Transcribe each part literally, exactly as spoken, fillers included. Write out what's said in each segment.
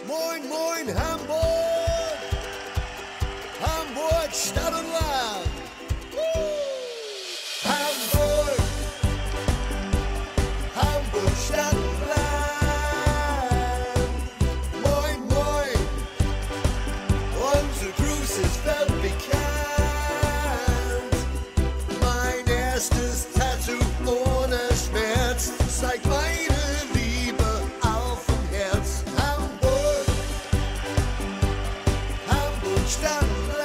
Moin, moin, Hamburg! Hamburg, Stadt und Land! Woo! Hamburg! Hamburg, Stadt und Land! Moin, moin! Unsere Cruise ist weltbekannt! Mein erstes Tattoo ohne Schmerz zeigt meine Liebe auf dem Herz. Hamburg, Hamburg, Stadt und Land.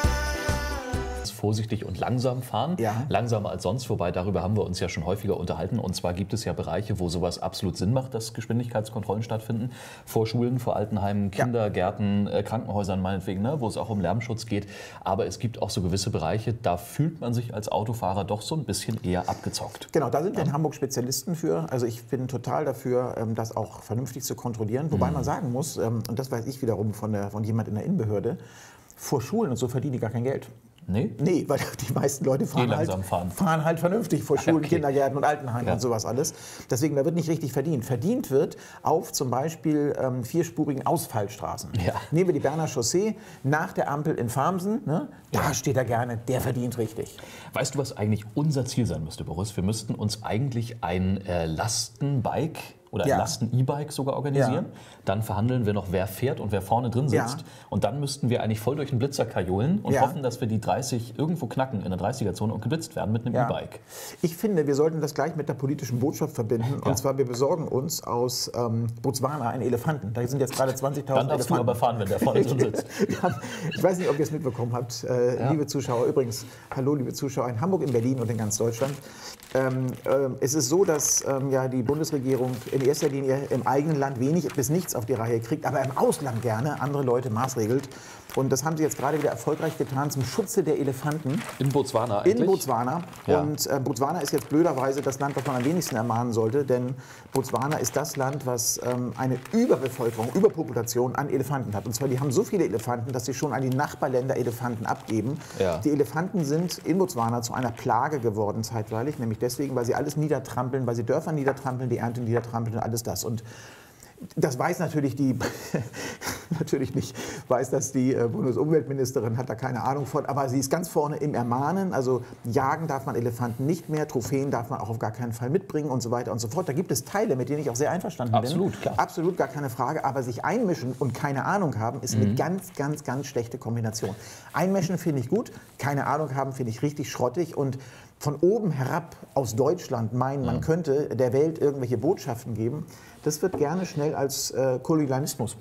Vorsichtig und langsam fahren, Ja. langsamer als sonst, wobei darüber haben wir uns ja schon häufiger unterhalten. Und zwar gibt es ja Bereiche, wo sowas absolut Sinn macht, dass Geschwindigkeitskontrollen stattfinden. Vor Schulen, vor Altenheimen, Kindergärten, äh, Krankenhäusern meinetwegen, ne, wo es auch um Lärmschutz geht. Aber es gibt auch so gewisse Bereiche, da fühlt man sich als Autofahrer doch so ein bisschen eher abgezockt. Genau, da sind wir in Hamburg Spezialisten für. Also ich bin total dafür, ähm, das auch vernünftig zu kontrollieren. Wobei man sagen muss, ähm, und das weiß ich wiederum von, der, von jemand in der Innenbehörde, vor Schulen und so verdienen die gar kein Geld. Nee? Nee, weil die meisten Leute fahren, Die halt, langsam fahren. fahren halt vernünftig vor Schulen, okay. Kindergärten und Altenheimen Ja. und sowas alles. Deswegen, da wird nicht richtig verdient. Verdient wird auf zum Beispiel ähm, vierspurigen Ausfallstraßen. Ja. Nehmen wir die Berner Chaussee, nach der Ampel in Farmsen, ne? Da Ja. steht er gerne, der verdient richtig. Weißt du, was eigentlich unser Ziel sein müsste, Boris? Wir müssten uns eigentlich ein äh, Lastenbike oder ein Ja. Lasten-E-Bike sogar organisieren. Ja. Dann verhandeln wir noch, wer fährt und wer vorne drin sitzt. Ja. Und dann müssten wir eigentlich voll durch den Blitzer kajolen und Ja. hoffen, dass wir die dreißig irgendwo knacken in der dreißiger-Zone und geblitzt werden mit einem Ja. E-Bike. Ich finde, wir sollten das gleich mit der politischen Botschaft verbinden. Ja. Und zwar, wir besorgen uns aus ähm, Botswana einen Elefanten. Da sind jetzt gerade zwanzigtausend Dann darfst du aber fahren, wenn der vorne drin sitzt. Wir haben, ich weiß nicht, ob ihr es mitbekommen habt, äh, Ja. liebe Zuschauer. Übrigens, hallo liebe Zuschauer in Hamburg, in Berlin und in ganz Deutschland. Ähm, ähm, es ist so, dass ähm, ja, die Bundesregierung in erster Linie im eigenen Land wenig bis nichts auf die Reihe kriegt, aber im Ausland gerne andere Leute maßregelt. Und das haben sie jetzt gerade wieder erfolgreich getan zum Schutze der Elefanten. In Botswana eigentlich? In Botswana. Ja. Und äh, Botswana ist jetzt blöderweise das Land, was man am wenigsten ermahnen sollte, denn Botswana ist das Land, was ähm, eine Überbevölkerung, Überpopulation an Elefanten hat. Und zwar, die haben so viele Elefanten, dass sie schon an die Nachbarländer Elefanten abgeben. Ja. Die Elefanten sind in Botswana zu einer Plage geworden zeitweilig, nämlich deswegen, weil sie alles niedertrampeln, weil sie Dörfer niedertrampeln, die Ernte niedertrampeln und alles das. Und das weiß natürlich die, natürlich nicht, weiß das die äh, Bundesumweltministerin, hat da keine Ahnung von, aber sie ist ganz vorne im Ermahnen, also jagen darf man Elefanten nicht mehr, Trophäen darf man auch auf gar keinen Fall mitbringen und so weiter und so fort. Da gibt es Teile, mit denen ich auch sehr einverstanden Absolut, bin. klar. Absolut, gar keine Frage, aber sich einmischen und keine Ahnung haben, ist eine ganz, ganz, ganz schlechte Kombination. Einmischen finde ich gut, keine Ahnung haben finde ich richtig schrottig und von oben herab aus Deutschland meinen, man könnte der Welt irgendwelche Botschaften geben, das wird gerne schnell als äh, Kolonialismus,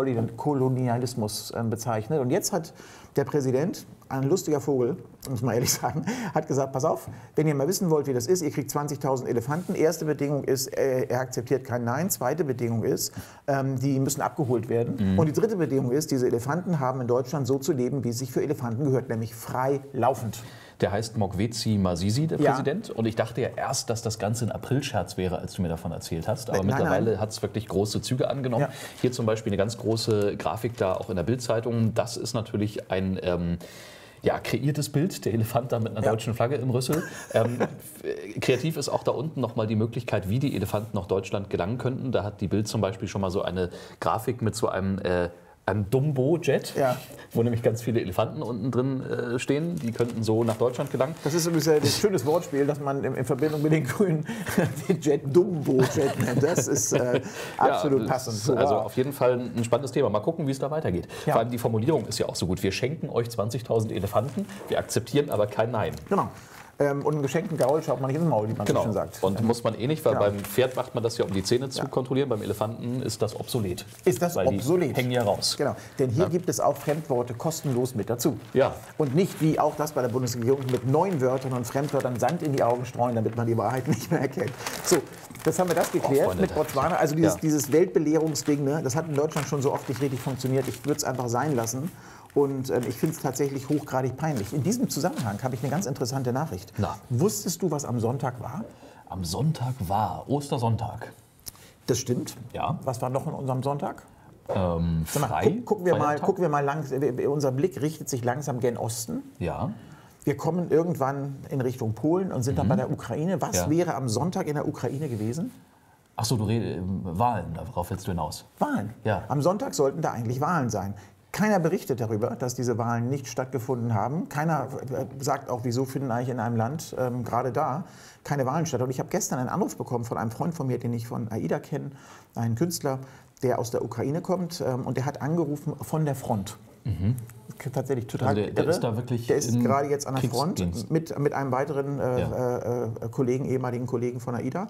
Postkolonialismus äh, bezeichnet. Und jetzt hat der Präsident, ein lustiger Vogel, muss man ehrlich sagen, hat gesagt, pass auf, wenn ihr mal wissen wollt, wie das ist, ihr kriegt zwanzigtausend Elefanten. Erste Bedingung ist, äh, er akzeptiert kein Nein. Zweite Bedingung ist, ähm, die müssen abgeholt werden. Mhm. Und die dritte Bedingung ist, diese Elefanten haben in Deutschland so zu leben, wie es sich für Elefanten gehört, nämlich frei laufend. Der heißt Mokwetsi Masisi, der Ja. Präsident. Und ich dachte ja erst, dass das Ganze ein Aprilscherz wäre, als du mir davon erzählt hast. Aber Nein, mittlerweile hat es wirklich große Züge angenommen. Ja. Hier zum Beispiel eine ganz große Grafik da auch in der Bild-Zeitung. Das ist natürlich ein ähm, ja, kreiertes Bild, der Elefant da mit einer Ja. deutschen Flagge im Rüssel. Ähm, f- kreativ ist auch da unten nochmal die Möglichkeit, wie die Elefanten nach Deutschland gelangen könnten. Da hat die Bild zum Beispiel schon mal so eine Grafik mit so einem... Äh, einem Dumbo-Jet, Ja. wo nämlich ganz viele Elefanten unten drin äh, stehen. Die könnten so nach Deutschland gelangen. Das ist übrigens ein schönes Wortspiel, das man in, in Verbindung mit den Grünen den Jet Dumbo-Jet nennt. Das ist äh, absolut Ja, passend. das ist also Hurra. auf jeden Fall ein spannendes Thema. Mal gucken, wie es da weitergeht. Ja. Vor allem die Formulierung ist ja auch so gut. Wir schenken euch zwanzigtausend Elefanten, wir akzeptieren aber kein Nein. Genau. Ähm, und einen geschenkten Gaul schaut man nicht ins Maul, wie man so schön sagt. Und muss man eh nicht, weil Ja. beim Pferd macht man das ja, um die Zähne zu Ja. kontrollieren. Beim Elefanten ist das obsolet. Ist das weil obsolet? Die hängen ja raus. Genau, denn hier Ja. gibt es auch Fremdworte kostenlos mit dazu. Ja. Und nicht wie auch das bei der Bundesregierung mit neuen Wörtern und Fremdwörtern Sand in die Augen streuen, damit man die Wahrheit nicht mehr erkennt. So, das haben wir das geklärt Freunde, mit Botswana. Also dieses, ja. dieses Weltbelehrungsding, ne, das hat in Deutschland schon so oft nicht richtig funktioniert. Ich würde es einfach sein lassen. Und äh, ich finde es tatsächlich hochgradig peinlich. In diesem Zusammenhang habe ich eine ganz interessante Nachricht. Na. Wusstest du, was am Sonntag war? Am Sonntag war Ostersonntag. Das stimmt. Ja. Was war noch an unserem Sonntag? Ähm, Sag mal, frei. guck, gucken wir mal, Feiertag? gucken wir mal lang, unser Blick richtet sich langsam gen Osten. Ja. Wir kommen irgendwann in Richtung Polen und sind dann bei der Ukraine. Was Ja. wäre am Sonntag in der Ukraine gewesen? Ach so, du redest Wahlen, darauf willst du hinaus. Wahlen. Ja. Am Sonntag sollten da eigentlich Wahlen sein. Keiner berichtet darüber, dass diese Wahlen nicht stattgefunden haben. Keiner sagt auch, wieso finden eigentlich in einem Land, ähm, gerade da, keine Wahlen statt. Und ich habe gestern einen Anruf bekommen von einem Freund von mir, den ich von AIDA kenne, einen Künstler, der aus der Ukraine kommt. Ähm, und der hat angerufen von der Front. Mhm. Tatsächlich total also der, der irre. ist da wirklich Der ist gerade jetzt an der Kriegsdienst. Front mit, mit einem weiteren äh, Ja. äh, äh, Kollegen, ehemaligen Kollegen von AIDA.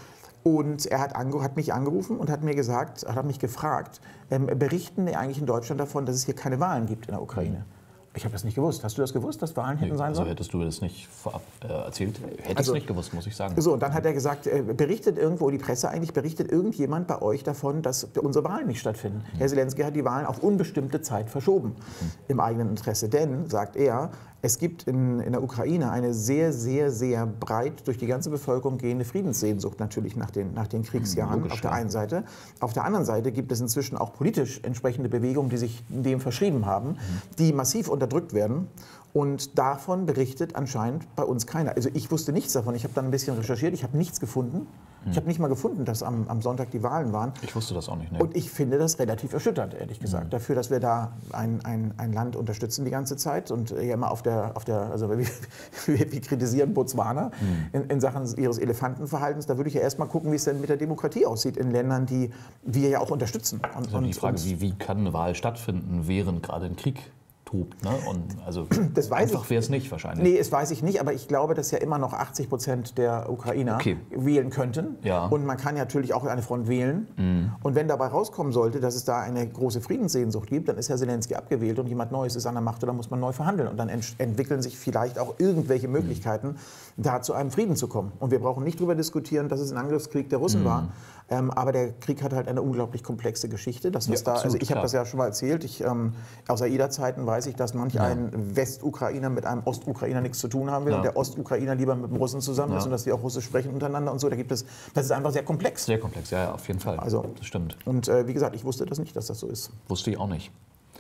Und er hat, ange hat mich angerufen und hat mir gesagt, hat mich gefragt, ähm, berichten die eigentlich in Deutschland davon, dass es hier keine Wahlen gibt in der Ukraine? Ich habe das nicht gewusst. Hast du das gewusst, dass Wahlen hätten Nee, sein also sollen? hättest du das nicht vorab äh, erzählt? Hätte Also- ich es nicht gewusst, muss ich sagen. So, und dann hat er gesagt, äh, berichtet irgendwo, die Presse eigentlich, berichtet irgendjemand bei euch davon, dass unsere Wahlen nicht stattfinden. Herr Zelensky hat die Wahlen auf unbestimmte Zeit verschoben, im eigenen Interesse. Denn, sagt er, es gibt in, in der Ukraine eine sehr, sehr, sehr breit durch die ganze Bevölkerung gehende Friedenssehnsucht natürlich nach den, nach den Kriegsjahren Logisch, auf der ja. einen Seite. Auf der anderen Seite gibt es inzwischen auch politisch entsprechende Bewegungen, die sich dem verschrieben haben, die massiv unterdrückt werden. Und davon berichtet anscheinend bei uns keiner. Also ich wusste nichts davon. Ich habe dann ein bisschen recherchiert. Ich habe nichts gefunden. Ich habe nicht mal gefunden, dass am, am Sonntag die Wahlen waren. Ich wusste das auch nicht. Ne? Und ich finde das relativ erschütternd, ehrlich gesagt, dafür, dass wir da ein, ein, ein Land unterstützen die ganze Zeit und ja immer auf der, auf der also wir, wir, wir kritisieren Botswana in, in Sachen ihres Elefantenverhaltens. Da würde ich ja erstmal gucken, wie es denn mit der Demokratie aussieht in Ländern, die wir ja auch unterstützen. Und, Also die Frage, und- wie, wie kann eine Wahl stattfinden, während gerade ein Krieg tobt? Ne? Und also Das weiß einfach ich. wäre es nicht wahrscheinlich. Nee, das weiß ich nicht, aber ich glaube, dass ja immer noch achtzig Prozent der Ukrainer Okay. wählen könnten. Ja. Und man kann ja natürlich auch eine Front wählen. Und wenn dabei rauskommen sollte, dass es da eine große Friedenssehnsucht gibt, dann ist Herr Zelensky abgewählt und jemand Neues ist an der Macht und dann muss man neu verhandeln. Und dann ent entwickeln sich vielleicht auch irgendwelche Möglichkeiten, da zu einem Frieden zu kommen. Und wir brauchen nicht darüber diskutieren, dass es ein Angriffskrieg der Russen war. Ähm, aber der Krieg hat halt eine unglaublich komplexe Geschichte. Das, was Ja, da, also absolut, ich habe klar. das ja schon mal erzählt. Ich, ähm, aus AIDA-Zeiten weiß ich, dass manch ein Westukrainer mit einem Ostukrainer nichts zu tun haben will Ja. und der Ostukrainer lieber mit dem Russen zusammen ist Ja. und dass die auch Russisch sprechen untereinander und so. Da gibt es, das ist einfach sehr komplex. Sehr komplex, ja, ja, auf jeden Fall. Also- das stimmt. Und äh, wie gesagt, ich wusste das nicht, dass das so ist. Wusste ich auch nicht.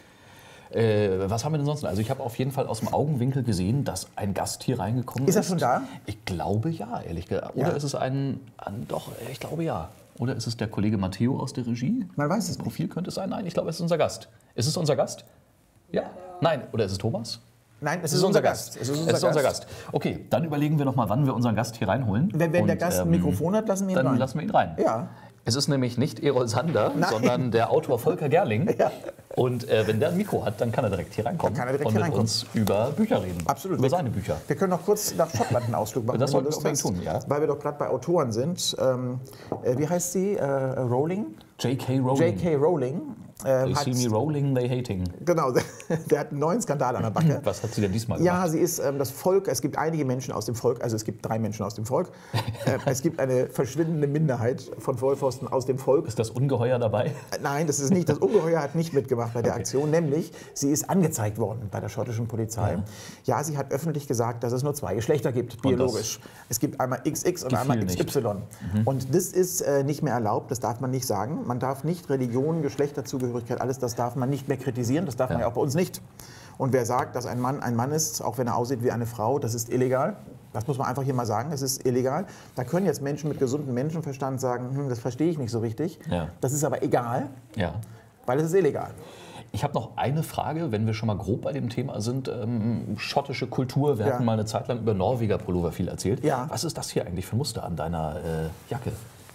Äh, was haben wir denn sonst? Also ich habe auf jeden Fall aus dem Augenwinkel gesehen, dass ein Gast hier reingekommen ist. Ist er schon da? Ich glaube ja, ehrlich gesagt. Oder Ja. ist es ein, ein, doch, ich glaube ja. Oder ist es der Kollege Matteo aus der Regie? Man weiß es Das nicht. Profil könnte es sein. Nein, ich glaube, es ist unser Gast. Ist es unser Gast? Ja. Nein, oder ist es Thomas? Nein, es Es ist unser Gast. Es ist unser, Gast. Okay, dann überlegen wir noch mal, wann wir unseren Gast hier reinholen. Wenn, wenn der Und, Gast ein ähm, Mikrofon hat, lassen wir ihn Dann rein. lassen wir ihn rein. Ja. Es ist nämlich nicht Erol Sander, Nein. sondern der Autor Volker Gerling. Ja. Und äh, wenn der ein Mikro hat, dann kann er direkt hier reinkommen Dann kann er direkt und hier mit reinkommen. uns über Bücher reden. Absolut. Über seine Bücher. Wir können noch kurz nach Schottland einen Ausflug machen. Das wenn du sollten wir Lust unbedingt hast. tun, ja. Weil wir doch gerade bei Autoren sind. Ähm, äh, wie heißt sie? Äh, Rowling? J K. Rowling. J K. Rowling. They Ähm, hat, see me rolling, they hating. genau, der hat einen neuen Skandal an der Backe. Was hat sie denn diesmal Ja, gemacht? sie ist ähm, das Volk. Es gibt einige Menschen aus dem Volk, also es gibt drei Menschen aus dem Volk. äh, es gibt eine verschwindende Minderheit von Vollpfosten aus dem Volk. Ist das Ungeheuer dabei? Äh, Nein, das ist nicht. Das Ungeheuer hat nicht mitgemacht bei der Okay. Aktion, nämlich sie ist angezeigt worden bei der schottischen Polizei. Ja, sie hat öffentlich gesagt, dass es nur zwei Geschlechter gibt, biologisch. Es gibt einmal X X und einmal Gefiel X Y. Und das ist äh, nicht mehr erlaubt, das darf man nicht sagen. Man darf nicht Religion, Geschlechterzugehörigkeit, alles das darf man nicht mehr kritisieren. Das darf man Ja. ja auch bei uns nicht. Und wer sagt, dass ein Mann ein Mann ist, auch wenn er aussieht wie eine Frau, das ist illegal. Das muss man einfach hier mal sagen, es ist illegal. Da können jetzt Menschen mit gesundem Menschenverstand sagen, hm, das verstehe ich nicht so richtig. Ja. Das ist aber egal, Ja. weil es ist illegal. Ich habe noch eine Frage, wenn wir schon mal grob bei dem Thema sind. Ähm, schottische Kultur. Wir Ja. hatten mal eine Zeit lang über Norweger Pullover viel erzählt. Ja. Was ist das hier eigentlich für ein Muster an deiner äh, Jacke?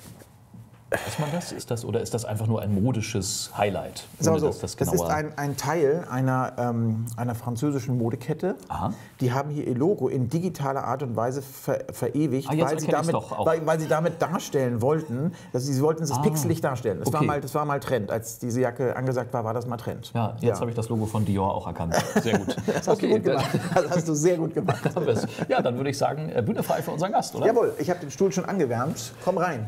Weiß man das? Ist das? Oder ist das einfach nur ein modisches Highlight? Sagen wir ohne so, dass das das ist genauer- ein, ein Teil einer, ähm, einer französischen Modekette. Aha. Die haben hier ihr Logo in digitaler Art und Weise ver verewigt, Ah, jetzt weil, sie erkenne ich's damit, doch auch. weil, weil sie damit darstellen wollten, dass sie, sie wollten es Ah, pixelig darstellen. Das, war okay. mal, das war mal Trend. Als diese Jacke angesagt war, war das mal Trend. Ja, jetzt habe ich das Logo von Dior auch erkannt. Sehr gut. Das hast du gut gemacht. Das hast du sehr gut gemacht. haben wir es. Ja, dann würde ich sagen, äh, Bühne frei für unseren Gast, oder? Jawohl, ich habe den Stuhl schon angewärmt. Komm rein.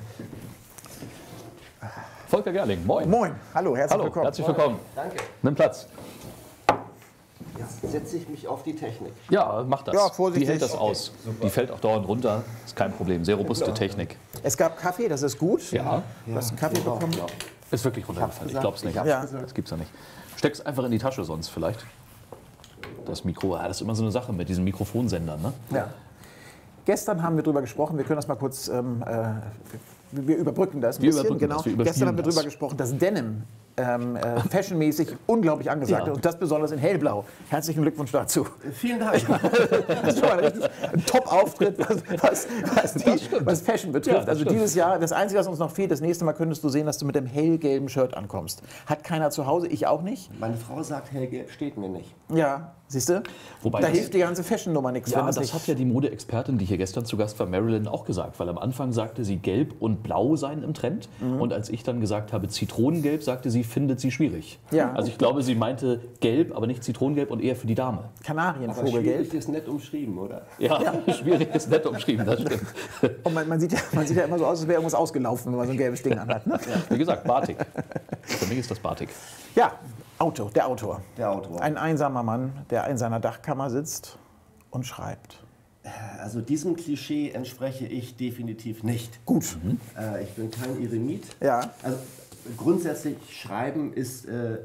Volker Gerling, moin. Moin. Hallo, herzlich Hallo, willkommen. herzlich willkommen. Danke. Nimm Platz. Jetzt setze ich mich auf die Technik. Ja, mach das. Ja, vorsichtig. Die hält das Okay, aus. Die fällt auch dauernd runter. Ist kein Problem. Sehr robuste Technik. Es gab Kaffee, das ist gut. Ja. Du hast einen Kaffee bekommen. Ist wirklich runtergefallen. Ich gesagt, glaub's nicht. ich hab's Ja. gesagt. Das gibt's ja nicht. Steck's einfach in die Tasche sonst vielleicht. Das Mikro, ah, das ist immer so eine Sache mit diesen Mikrofonsendern, ne? Ja. Gestern haben wir darüber gesprochen, wir können das mal kurz ähm, äh, wir überbrücken das ein Wir bisschen. überbrücken Genau. das, wir überspielen Gestern haben wir das. darüber gesprochen, dass Denim ähm, äh, fashionmäßig unglaublich angesagt Ja. ist. Und das besonders in hellblau. Herzlichen Glückwunsch dazu. Vielen Dank. Das ist schon mal richtig ein Top-Auftritt, was, was, was, die, was Fashion betrifft. Ja, das also stimmt. dieses Jahr, das Einzige, was uns noch fehlt, das nächste Mal könntest du sehen, dass du mit dem hellgelben Shirt ankommst. Hat keiner zu Hause, ich auch nicht. Meine Frau sagt, hellgelb steht mir nicht. Ja, siehst du? Wobei da das- hilft die ganze Fashion-Nummer nichts. Ja, wenn das, das nicht hat ja die Modeexpertin, die hier gestern zu Gast war, Marilyn, auch gesagt. Weil am Anfang sagte sie, gelb und blau seien im Trend. Mhm. Und als ich dann gesagt habe, Zitronengelb, sagte sie, findet sie schwierig. Ja. Also ich glaube, sie meinte gelb, aber nicht Zitronengelb und eher für die Dame. Aber Kanarienvogelgelb. schwierig ist nett umschrieben, oder? Ja, schwierig ist nett umschrieben, das stimmt. Und man, man, sieht ja, man sieht ja immer so aus, als wäre irgendwas ausgelaufen, wenn man so ein gelbes Ding anhat. Ne? Wie gesagt, Batik. Für mich ist das Batik. Ja, Auto, der Autor. Der Autor. Ein einsamer Mann, der in seiner Dachkammer sitzt und schreibt. Also diesem Klischee entspreche ich definitiv nicht. Gut. Äh, ich bin kein Eremit. Ja. Also grundsätzlich Schreiben ist äh,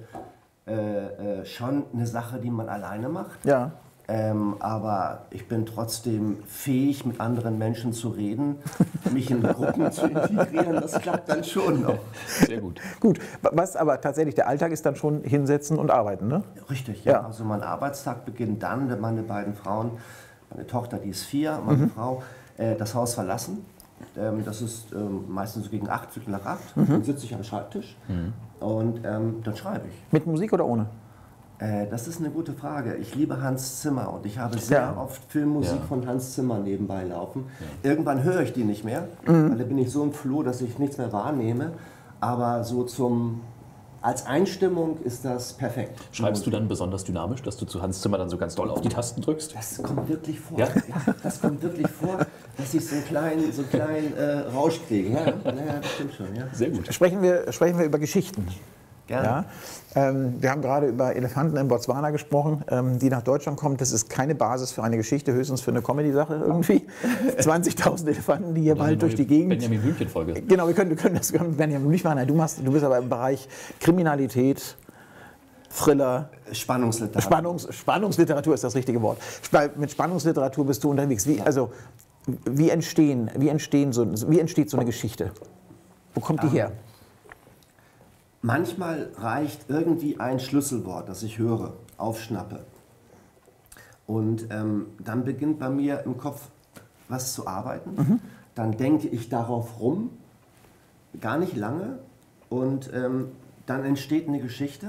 äh, äh, schon eine Sache, die man alleine macht. Ja. Ähm, aber ich bin trotzdem fähig, mit anderen Menschen zu reden, mich in Gruppen zu integrieren. Das klappt dann schon noch. Sehr gut. Gut. Was aber tatsächlich der Alltag ist, dann schon hinsetzen und arbeiten, ne? Richtig, ja. Ja. Also mein Arbeitstag beginnt dann, wenn meine beiden Frauen, meine Tochter, die ist vier, meine Frau, äh, das Haus verlassen. Ähm, das ist ähm, meistens so gegen acht, Viertel nach acht. Dann sitze ich am Schreibtisch und ähm, dann schreibe ich. Mit Musik oder ohne? Äh, das ist eine gute Frage. Ich liebe Hans Zimmer und ich habe sehr Ja. oft Filmmusik Ja. von Hans Zimmer nebenbei laufen. Irgendwann höre ich die nicht mehr, weil da bin ich so im Floh, dass ich nichts mehr wahrnehme. Aber so zum als Einstimmung ist das perfekt. Schreibst du dann besonders dynamisch, dass du zu Hans Zimmer dann so ganz doll auf die Tasten drückst? Das kommt wirklich vor. Ja? Ja, das kommt wirklich vor, dass ich so einen kleinen, so einen kleinen äh, Rausch kriege. Ja, ja, das stimmt schon. Ja. Sehr gut. Sprechen wir, sprechen wir über Geschichten. Gerne. Ja? Ähm, wir haben gerade über Elefanten in Botswana gesprochen, ähm, die nach Deutschland kommen. Das ist keine Basis für eine Geschichte, höchstens für eine Comedy-Sache irgendwie. zwanzigtausend Elefanten, die hier bald durch die Gegend... Benjamin Blümchen-Folge. Genau, wir können, wir können das mit Benjamin nicht machen. Nein, du, machst, du bist aber im Bereich Kriminalität, Thriller, Spannungsliteratur. Spannungs, Spannungsliteratur ist das richtige Wort. Sp mit Spannungsliteratur bist du unterwegs. Wie, also, wie, entstehen, wie, entstehen so, wie entsteht so eine Geschichte? Wo kommt die her? Manchmal reicht irgendwie ein Schlüsselwort, das ich höre, aufschnappe. Und ähm, dann beginnt bei mir im Kopf was zu arbeiten. Dann denke ich darauf rum, gar nicht lange. Und ähm, dann entsteht eine Geschichte.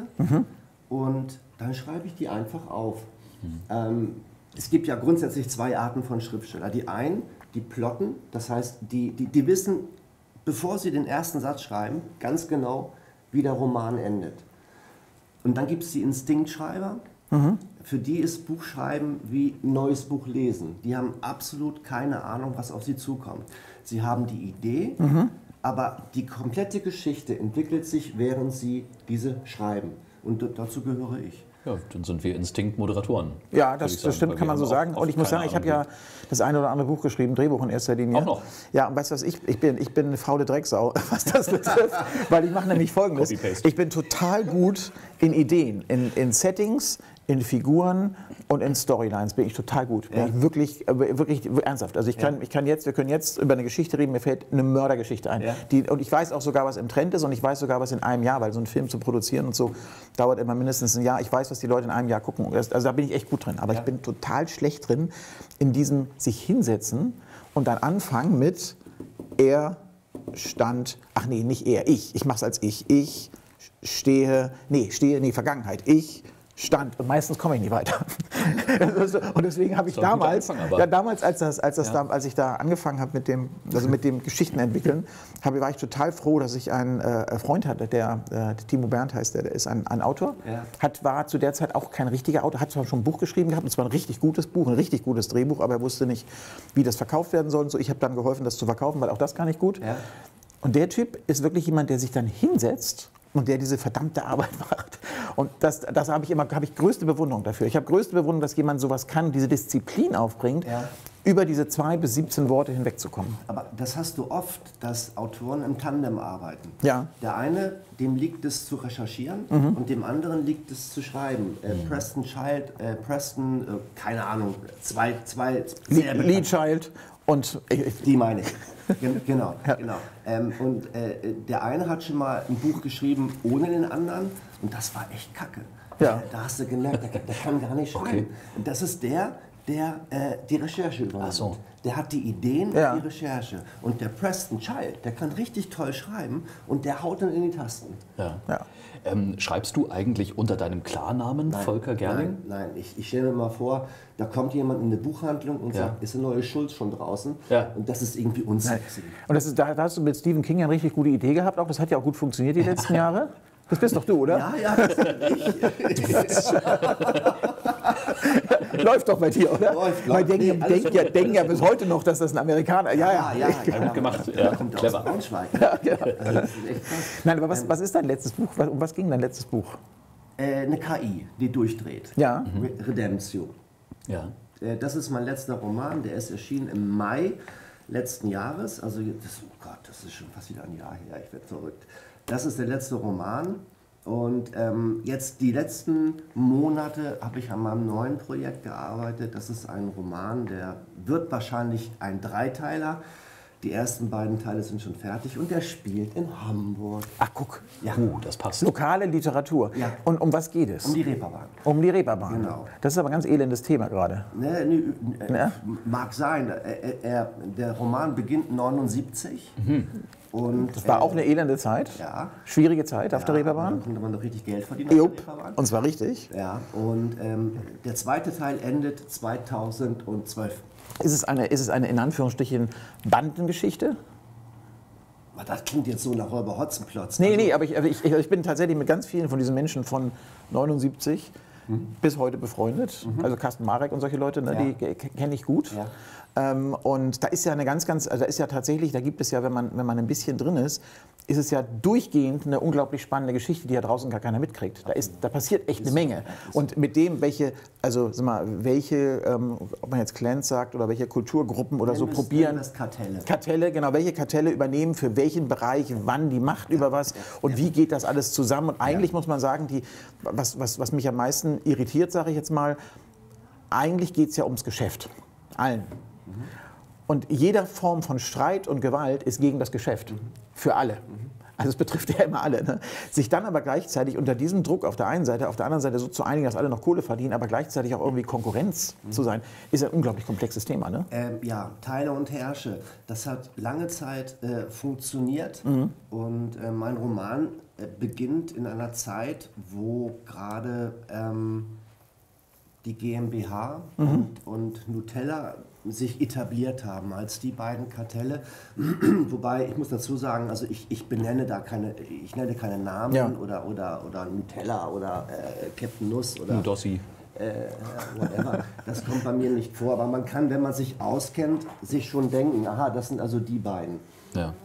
Und dann schreibe ich die einfach auf. Ähm, es gibt ja grundsätzlich zwei Arten von Schriftsteller. Die einen, die plotten, das heißt, die, die, die wissen, bevor sie den ersten Satz schreiben, ganz genau, wie der Roman endet. Und dann gibt es die Instinktschreiber, für die ist Buchschreiben wie ein neues Buch lesen. Die haben absolut keine Ahnung, was auf sie zukommt. Sie haben die Idee, aber die komplette Geschichte entwickelt sich, während sie diese schreiben. Und dazu gehöre ich. Ja, dann sind wir Instinkt-Moderatoren. Ja, würde das, ich sagen, das stimmt, weil kann wir man so haben sagen. auch Und ich muss keine sagen, ich habe Ahnung, ja das eine oder andere Buch geschrieben, Drehbuch in erster Linie. Auch noch? Ja, und weißt du was, ich, ich, bin, ich bin eine faule Drecksau, was das betrifft, weil ich mache nämlich Folgendes. Copy-paste. Ich bin total gut in Ideen, in, in Settings, in Figuren und in Storylines bin ich total gut. Bin Ja. ich wirklich, äh, wirklich ernsthaft. Also ich kann, ich kann jetzt, wir können jetzt über eine Geschichte reden, mir fällt eine Mördergeschichte ein. Ja. Die, und ich weiß auch sogar, was im Trend ist und ich weiß sogar, was in einem Jahr, weil so einen Film zu produzieren und so dauert immer mindestens ein Jahr. Ich weiß, was die Leute in einem Jahr gucken. Also da bin ich echt gut drin. Aber Ja. ich bin total schlecht drin in diesem sich hinsetzen und dann anfangen mit er stand, ach nee, nicht er, ich. Ich mach's als ich. Ich stehe, nee, stehe, nee, Vergangenheit. Ich stand. Und meistens komme ich nicht weiter. Und deswegen habe ich Das ist doch ein guter damals, Anfang, aber- ja, damals, als, das, als, das Ja. da, als ich da angefangen habe mit dem, also mit dem Geschichten entwickeln, habe, war ich total froh, dass ich einen äh, Freund hatte, der, äh, Timo Berndt heißt, der, der ist ein, ein Autor, Ja. hat, war zu der Zeit auch kein richtiger Autor, hat zwar schon ein Buch geschrieben gehabt, und zwar ein richtig gutes Buch, ein richtig gutes Drehbuch, aber er wusste nicht, wie das verkauft werden soll und so. Ich habe dann geholfen, das zu verkaufen, weil auch das gar nicht gut. Ja. Und der Typ ist wirklich jemand, der sich dann hinsetzt und der diese verdammte Arbeit macht. Und das, das habe ich immer, habe ich größte Bewunderung dafür. Ich habe größte Bewunderung, dass jemand sowas kann, diese Disziplin aufbringt, Ja. über diese zwei bis siebzehn Worte hinwegzukommen. Aber das hast du oft, dass Autoren im Tandem arbeiten. Ja. Der eine, dem liegt es zu recherchieren und dem anderen liegt es zu schreiben. Äh, Preston Child, äh, Preston, äh, keine Ahnung, zwei, zwei sehr Lee bekannt. Child Und ich, ich, Die meine ich. Gen genau, genau. Ähm, und äh, der eine hat schon mal ein Buch geschrieben ohne den anderen und das war echt kacke. Ja. Äh, da hast du gemerkt, der, der kann gar nicht schreiben. Okay. Und das ist der, der äh, die Recherche übernimmt. Ach so. Der hat die Ideen Ja. und die Recherche. Und der Preston Child, der kann richtig toll schreiben und der haut dann in die Tasten. Ja. Ja. Ähm, schreibst du eigentlich unter deinem Klarnamen Volker Gerling? Nein, nein. Ich, ich stelle mir mal vor, da kommt jemand in eine Buchhandlung und Ja. sagt, ist der neue Schulz schon draußen? Ja. Und das ist irgendwie unsexy. und das ist, da, da hast du mit Stephen King eine richtig gute Idee gehabt. Auch das hat ja auch gut funktioniert die letzten Jahre. Das bist doch du, oder? Ja, ja, das bin ich. Läuft doch bei dir, oder? Läuft, Weil läuft. denken, Nee, alles denken, ja, gut. denken ja bis heute noch, dass das ein Amerikaner. Ja, ja. Ah, ja, ja, gut gemacht. Ja, kommt clever. aus Braunschweig. Ja, genau. Also das ist echt krass. Nein, aber was, was ist dein letztes Buch? Was- Um was ging dein letztes Buch? Äh, eine K I, die durchdreht. Ja. Re Redemption. Ja. Äh, das ist mein letzter Roman, der ist erschienen im Mai letzten Jahres. Also, das, oh Gott, das ist schon fast wieder ein Jahr her, ich werde verrückt. Das ist der letzte Roman. Und ähm, jetzt die letzten Monate habe ich an meinem neuen Projekt gearbeitet. Das ist ein Roman, der wird wahrscheinlich ein Dreiteiler. Die ersten beiden Teile sind schon fertig und der spielt in Hamburg. Ach, guck. Ja, Uh, das passt. Lokale Literatur. Ja. Und um was geht es? um die Reeperbahn. Um die Reeperbahn. Genau. Das ist aber ein ganz elendes Thema gerade. Ne, ne, äh, Ja? Mag sein. Er, er, der Roman beginnt neunundsiebzig. Und, Das war auch eine elende Zeit. Ja. Schwierige Zeit auf der Da Reeperbahn. konnte man doch richtig Geld verdienen auf Jupp. der Reeperbahn. Und zwar richtig. Ja, und ähm, der zweite Teil endet zweitausendzwölf. Ist es eine, ist es eine in Anführungsstrichen Bandengeschichte? Aber das klingt jetzt so nach Räuber Hotzenplotz. Nee, Also, nee, aber ich, aber ich, ich bin tatsächlich mit ganz vielen von diesen Menschen von neunundsiebzig bis heute befreundet. Also Carsten Marek und solche Leute, ne, Ja. die ke- kenne ich gut. Ja. Ähm, und da ist ja eine ganz, ganz, also da ist ja tatsächlich, da gibt es ja, wenn man, wenn man ein bisschen drin ist, ist es ja durchgehend eine unglaublich spannende Geschichte, die ja draußen gar keiner mitkriegt. Da, ist, da passiert echt eine Menge. Und mit dem, welche, also sag mal, welche, ähm, ob man jetzt Clans sagt oder welche Kulturgruppen oder so nennen wir es- probieren. nennen wir es Kartelle. Kartelle, genau, welche Kartelle übernehmen für welchen Bereich, wann die Macht über was und wie geht das alles zusammen. Und eigentlich muss man sagen, die, was, was, was mich am meisten irritiert, sage ich jetzt mal, eigentlich geht es ja ums Geschäft. Allen. Und jede Form von Streit und Gewalt ist gegen das Geschäft. Für alle. Also es betrifft ja immer alle. Ne? Sich dann aber gleichzeitig unter diesem Druck auf der einen Seite, auf der anderen Seite so zu einigen, dass alle noch Kohle verdienen, aber gleichzeitig auch irgendwie Konkurrenz zu sein, ist ein unglaublich komplexes Thema. Ne? Ähm, ja, Teile und Herrsche. Das hat lange Zeit äh, funktioniert. Und äh, mein Roman äh, beginnt in einer Zeit, wo gerade ähm, die GmbH und, und Nutella sich etabliert haben als die beiden Kartelle. Wobei, ich muss dazu sagen, also ich, ich benenne da keine, ich nenne keine Namen Ja. oder, oder, oder Nutella oder äh, Captain Nuss oder Nudossi. äh, whatever. Das kommt bei mir nicht vor. Aber man kann, wenn man sich auskennt, sich schon denken, aha, das sind also die beiden. Ja.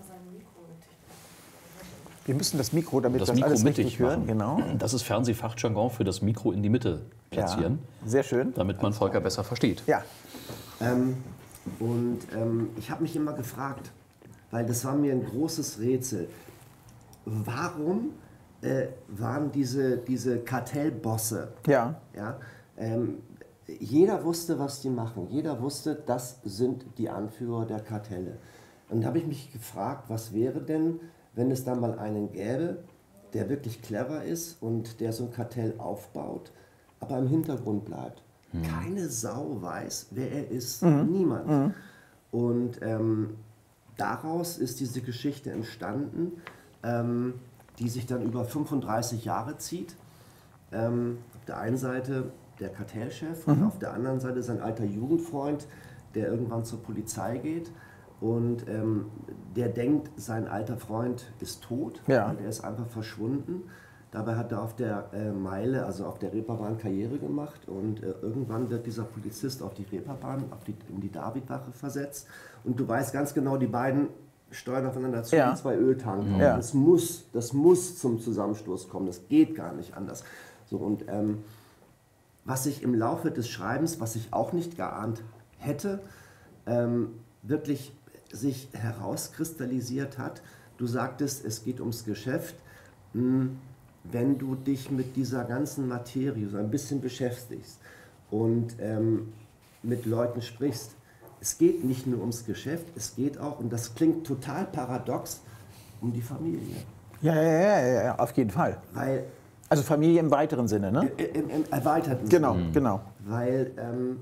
Wir müssen das Mikro, damit Das das Mikro alles mittig richtig hören. machen. Genau. Das ist Fernsehfachjargon für das Mikro in die Mitte platzieren, Ja, sehr schön. damit man Volker besser versteht. Ja. Ähm, und ähm, ich habe mich immer gefragt, weil das war mir ein großes Rätsel, warum äh, waren diese, diese Kartellbosse, Ja. ja, ähm, jeder wusste, was die machen, jeder wusste, das sind die Anführer der Kartelle. Und da habe ich mich gefragt, was wäre denn, wenn es da mal einen gäbe, der wirklich clever ist und der so ein Kartell aufbaut, aber im Hintergrund bleibt. Keine Sau weiß, wer er ist. Niemand. Und ähm, daraus ist diese Geschichte entstanden, ähm, die sich dann über fünfunddreißig Jahre zieht. Ähm, auf der einen Seite der Kartellchef und auf der anderen Seite sein alter Jugendfreund, der irgendwann zur Polizei geht. Und ähm, der denkt, sein alter Freund ist tot, Ja. der ist einfach verschwunden. Dabei hat er auf der äh, Meile, also auf der Reeperbahn, Karriere gemacht und äh, irgendwann wird dieser Polizist auf die Reeperbahn, auf die, in die Davidwache versetzt. Und du weißt ganz genau, die beiden steuern aufeinander zu, Ja. wie zwei Öltanker. Ja. Das muss, das muss zum Zusammenstoß kommen, das geht gar nicht anders. So, und ähm, was ich im Laufe des Schreibens, was ich auch nicht geahnt hätte, ähm, wirklich sich herauskristallisiert hat. Du sagtest, es geht ums Geschäft. Hm, wenn du dich mit dieser ganzen Materie so ein bisschen beschäftigst und ähm, mit Leuten sprichst, es geht nicht nur ums Geschäft, es geht auch, und das klingt total paradox, um die Familie. Ja, ja, ja, ja, ja, auf jeden Fall. Weil, Also Familie im weiteren Sinne, ne? im, im erweiterten Genau, Sinne. genau. Weil ähm,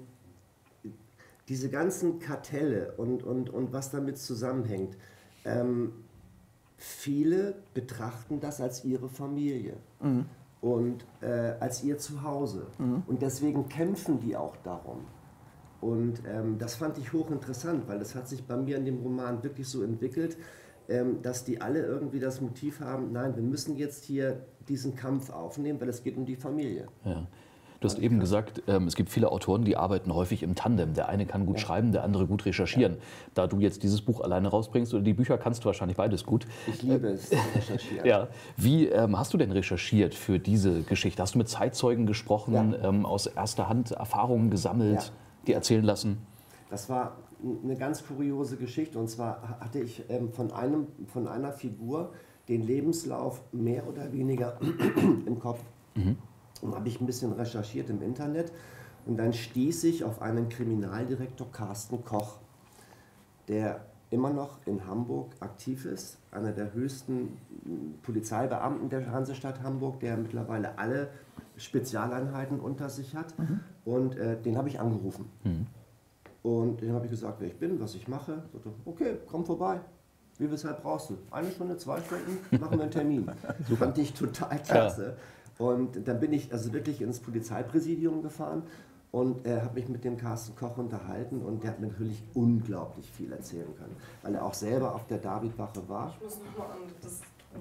diese ganzen Kartelle und, und, und was damit zusammenhängt, ähm, viele betrachten das als ihre Familie mhm. und äh, als ihr Zuhause. Mhm. Und deswegen kämpfen die auch darum. Und ähm, das fand ich hochinteressant, weil das hat sich bei mir in dem Roman wirklich so entwickelt, ähm, dass die alle irgendwie das Motiv haben, nein, wir müssen jetzt hier diesen Kampf aufnehmen, weil es geht um die Familie. Ja. Du hast eben gesagt, ähm, es gibt viele Autoren, die arbeiten häufig im Tandem. Der eine kann gut ja. schreiben, der andere gut recherchieren. Ja. Da du jetzt dieses Buch alleine rausbringst oder die Bücher, kannst du wahrscheinlich beides gut. Ich liebe es, zu recherchieren. Ja. Wie ähm, hast du denn recherchiert für diese Geschichte? Hast du mit Zeitzeugen gesprochen, ja. ähm, aus erster Hand Erfahrungen gesammelt, ja. die erzählen lassen? Das war eine ganz kuriose Geschichte. Und zwar hatte ich ähm, von, einem, von einer Figur den Lebenslauf mehr oder weniger im Kopf. Mhm. Und habe ich ein bisschen recherchiert im Internet und dann stieß ich auf einen Kriminaldirektor Carsten Koch, der immer noch in Hamburg aktiv ist, einer der höchsten Polizeibeamten der Hansestadt Hamburg, der mittlerweile alle Spezialeinheiten unter sich hat. Mhm. Und äh, den habe ich angerufen. Mhm. Und dem habe ich gesagt, wer ich bin, was ich mache. Ich sagte, okay, komm vorbei. Wie weshalb brauchst du? Eine Stunde, zwei Stunden, machen wir einen Termin. So fand ich total klasse. Ja. Und dann bin ich also wirklich ins Polizeipräsidium gefahren und äh, habe mich mit dem Carsten Koch unterhalten und der hat mir natürlich unglaublich viel erzählen können, weil er auch selber auf der Davidwache war. Ich muss noch mal an das...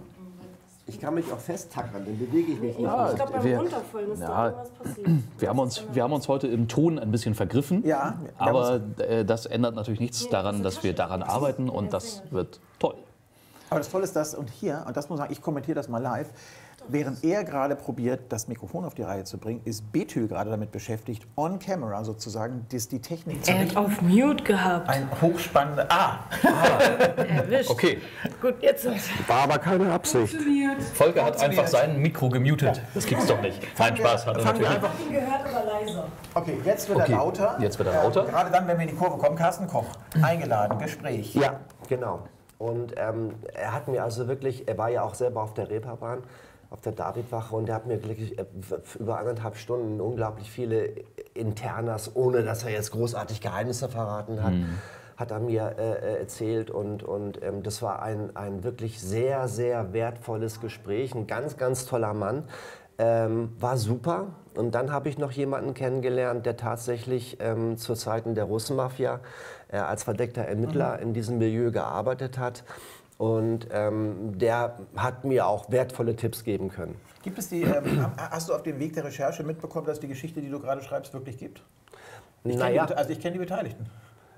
Ich kann mich auch festtackern, dann bewege ich mich nicht. Ja, ich glaube, beim wir, Runterfallen ist ja, da irgendwas passiert. Wir haben, uns, wir haben uns heute im Ton ein bisschen vergriffen, ja, aber äh, das ändert natürlich nichts nee, daran, dass wir daran arbeiten und das wird toll. Aber das Tolle ist das, und hier, und das muss man sagen, ich kommentiere das mal live, während er gerade probiert, das Mikrofon auf die Reihe zu bringen, ist Betül gerade damit beschäftigt, on camera sozusagen, die, die Technik zu Er hat auf Mute gehabt. Ein hochspannender... Ah! ah. Erwischt. Okay. Gut, jetzt... War aber keine Absicht. Volker hat einfach sein Mikro gemutet. Das gibt's doch nicht. Fein Spaß hat er natürlich. Ich habe ihn gehört, aber leiser. Okay, jetzt wird okay. er lauter. Jetzt wird er lauter. Äh, gerade dann, wenn wir in die Kurve kommen, Carsten Koch, eingeladen, Gespräch. Ja, genau. Und ähm, er hat mir also wirklich, er war ja auch selber auf der Reeperbahn, auf der Davidwache, und er hat mir wirklich über anderthalb Stunden unglaublich viele Internas, ohne dass er jetzt großartig Geheimnisse verraten hat, mhm. hat er mir äh, erzählt. Und, und ähm, das war ein, ein wirklich sehr, sehr wertvolles Gespräch. Ein ganz, ganz toller Mann. Ähm, war super. Und dann habe ich noch jemanden kennengelernt, der tatsächlich ähm, zu Zeiten der Russenmafia äh, als verdeckter Ermittler mhm. in diesem Milieu gearbeitet hat. Und ähm, der hat mir auch wertvolle Tipps geben können. Gibt es die, ähm, hast du auf dem Weg der Recherche mitbekommen, dass die Geschichte, die du gerade schreibst, wirklich gibt? Ich naja. Die, also ich kenne die Beteiligten.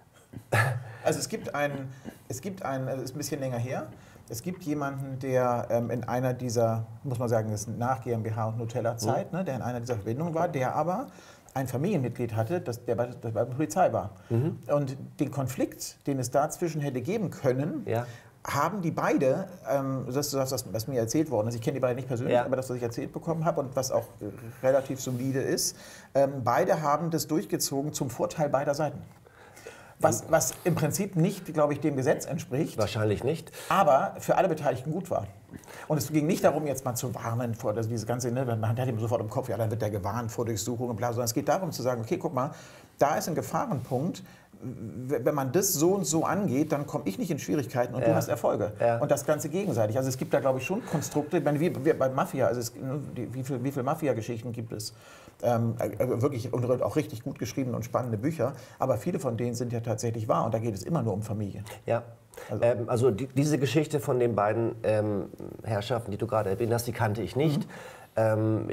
Also es gibt einen, es gibt einen, das ist ein bisschen länger her, es gibt jemanden, der ähm, in einer dieser, muss man sagen, das ist nach GmbH und Nutella-Zeit, mhm. ne, der in einer dieser Verbindungen war, der aber ein Familienmitglied hatte, das, der bei, das bei der Polizei war. Mhm. Und den Konflikt, den es dazwischen hätte geben können, ja. haben die beide, ähm, das ist das, was mir erzählt worden ist, ich kenne die beiden nicht persönlich, ja. aber das, was ich erzählt bekommen habe und was auch relativ solide ist, ähm, beide haben das durchgezogen zum Vorteil beider Seiten. Was, was im Prinzip nicht, glaube ich, dem Gesetz entspricht. Wahrscheinlich nicht. Aber für alle Beteiligten gut war. Und es ging nicht darum, jetzt mal zu warnen vor, also dieses ganze, ne, man hat ihm sofort im Kopf, ja, dann wird der gewarnt vor Durchsuchung und bla, sondern es geht darum zu sagen, okay, guck mal, da ist ein Gefahrenpunkt, wenn man das so und so angeht, dann komme ich nicht in Schwierigkeiten und ja. du hast Erfolge. Ja. Und das Ganze gegenseitig. Also es gibt da, glaube ich, schon Konstrukte, ich meine, wie, wie bei Mafia, also es, wie viele wie viel Mafia-Geschichten gibt es? Ähm, wirklich und auch richtig gut geschriebene und spannende Bücher, aber viele von denen sind ja tatsächlich wahr und da geht es immer nur um Familie. Ja. Also, ähm, also die, diese Geschichte von den beiden ähm, Herrschaften, die du gerade erwähnt hast, die kannte ich nicht. Mhm. Ähm,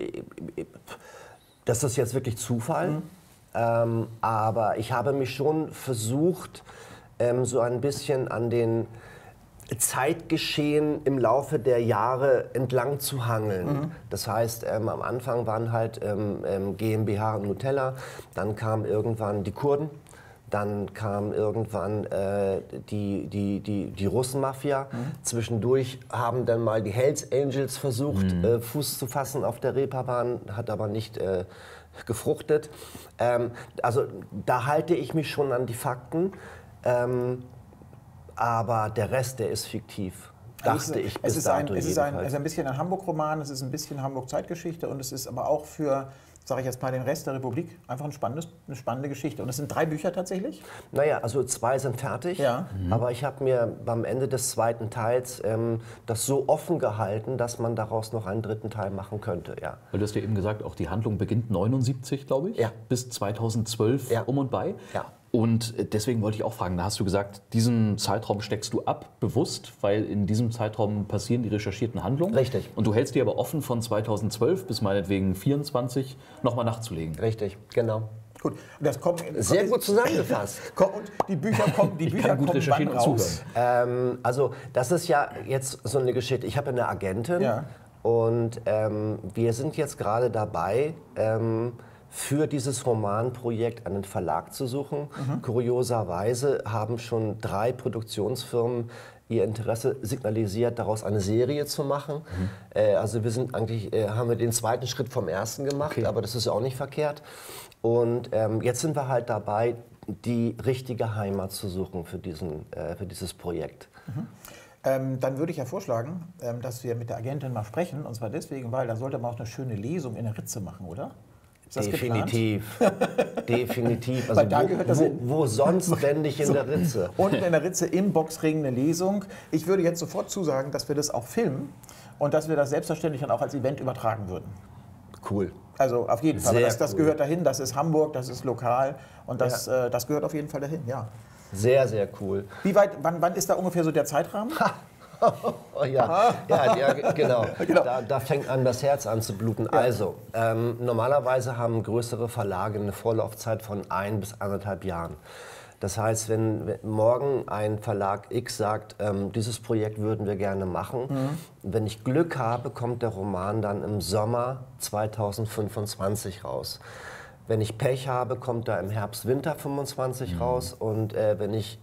das ist jetzt wirklich Zufall. Mhm. Ähm, aber ich habe mich schon versucht, ähm, so ein bisschen an den Zeitgeschehen im Laufe der Jahre entlang zu hangeln. Mhm. Das heißt, ähm, am Anfang waren halt ähm, ähm, GmbH und Nutella, dann kamen irgendwann die Kurden, dann kam irgendwann äh, die, die, die, die Russenmafia. Mhm. Zwischendurch haben dann mal die Hells Angels versucht, mhm. äh, Fuß zu fassen auf der Reeperbahn, hat aber nicht äh, gefruchtet. Ähm, also da halte ich mich schon an die Fakten, ähm, aber der Rest, der ist fiktiv. Dachte ich bis es ist ein, dato es ist ein, es jedenfalls. ist ein bisschen ein Hamburg-Roman, es ist ein bisschen Hamburg-Zeitgeschichte und es ist aber auch für, sage ich jetzt mal, den Rest der Republik einfach ein spannendes, eine spannende Geschichte. Und es sind drei Bücher tatsächlich? Naja, also zwei sind fertig, Ja. aber ich habe mir am Ende des zweiten Teils ähm, das so offen gehalten, dass man daraus noch einen dritten Teil machen könnte, ja. Weil du hast ja eben gesagt, auch die Handlung beginnt neunundsiebzig, glaube ich, Ja. bis zweitausendzwölf Ja. um und bei. Ja. Und deswegen wollte ich auch fragen, da hast du gesagt, diesen Zeitraum steckst du ab, bewusst, weil in diesem Zeitraum passieren die recherchierten Handlungen. Richtig. Und du hältst dir aber offen, von zweitausendzwölf bis meinetwegen vierundzwanzig nochmal nachzulegen. Richtig, genau. Gut. Und das kommt, Sehr kommt, gut zusammengefasst. Und die Bücher kommen, die Ich Bücher kann gut kommen recherchieren wann und raus? zuhören. Ähm, also das ist ja jetzt so eine Geschichte. Ich habe eine Agentin Ja. und ähm, wir sind jetzt gerade dabei, ähm, für dieses Romanprojekt einen Verlag zu suchen. Mhm. Kurioserweise haben schon drei Produktionsfirmen ihr Interesse signalisiert, daraus eine Serie zu machen. Mhm. Äh, also wir sind eigentlich, äh, haben wir den zweiten Schritt vom ersten gemacht, Okay. aber das ist auch nicht verkehrt. Und ähm, jetzt sind wir halt dabei, die richtige Heimat zu suchen für, diesen, äh, für dieses Projekt. Ähm, dann würde ich ja vorschlagen, ähm, dass wir mit der Agentin mal sprechen. Und zwar deswegen, weil da sollte man auch eine schöne Lesung in der Ritze machen, oder? Ist das geplant? Definitiv. Definitiv. Weil Also da wo, gehört das wo, hin. wo sonst denn nicht in der Ritze? Unten in der Ritze im Boxring eine Lesung. Ich würde jetzt sofort zusagen, dass wir das auch filmen und dass wir das selbstverständlich dann auch als Event übertragen würden. Cool. Also auf jeden Fall. Sehr Aber das, das cool. gehört dahin, das ist Hamburg, das ist lokal und das, äh, das gehört auf jeden Fall dahin, ja. Sehr, sehr cool. Wie weit, wann, wann ist da ungefähr so der Zeitrahmen? Oh, ja, ja, ja, g- genau. Da, da fängt an, das Herz an zu bluten. Also, ähm, normalerweise haben größere Verlage eine Vorlaufzeit von ein bis anderthalb Jahren. Das heißt, wenn wenn morgen ein Verlag X sagt, ähm, dieses Projekt würden wir gerne machen, wenn ich Glück habe, kommt der Roman dann im Sommer zweitausendfünfundzwanzig raus. Wenn ich Pech habe, kommt er im Herbst, Winter fünfundzwanzig raus. Und äh, wenn ich,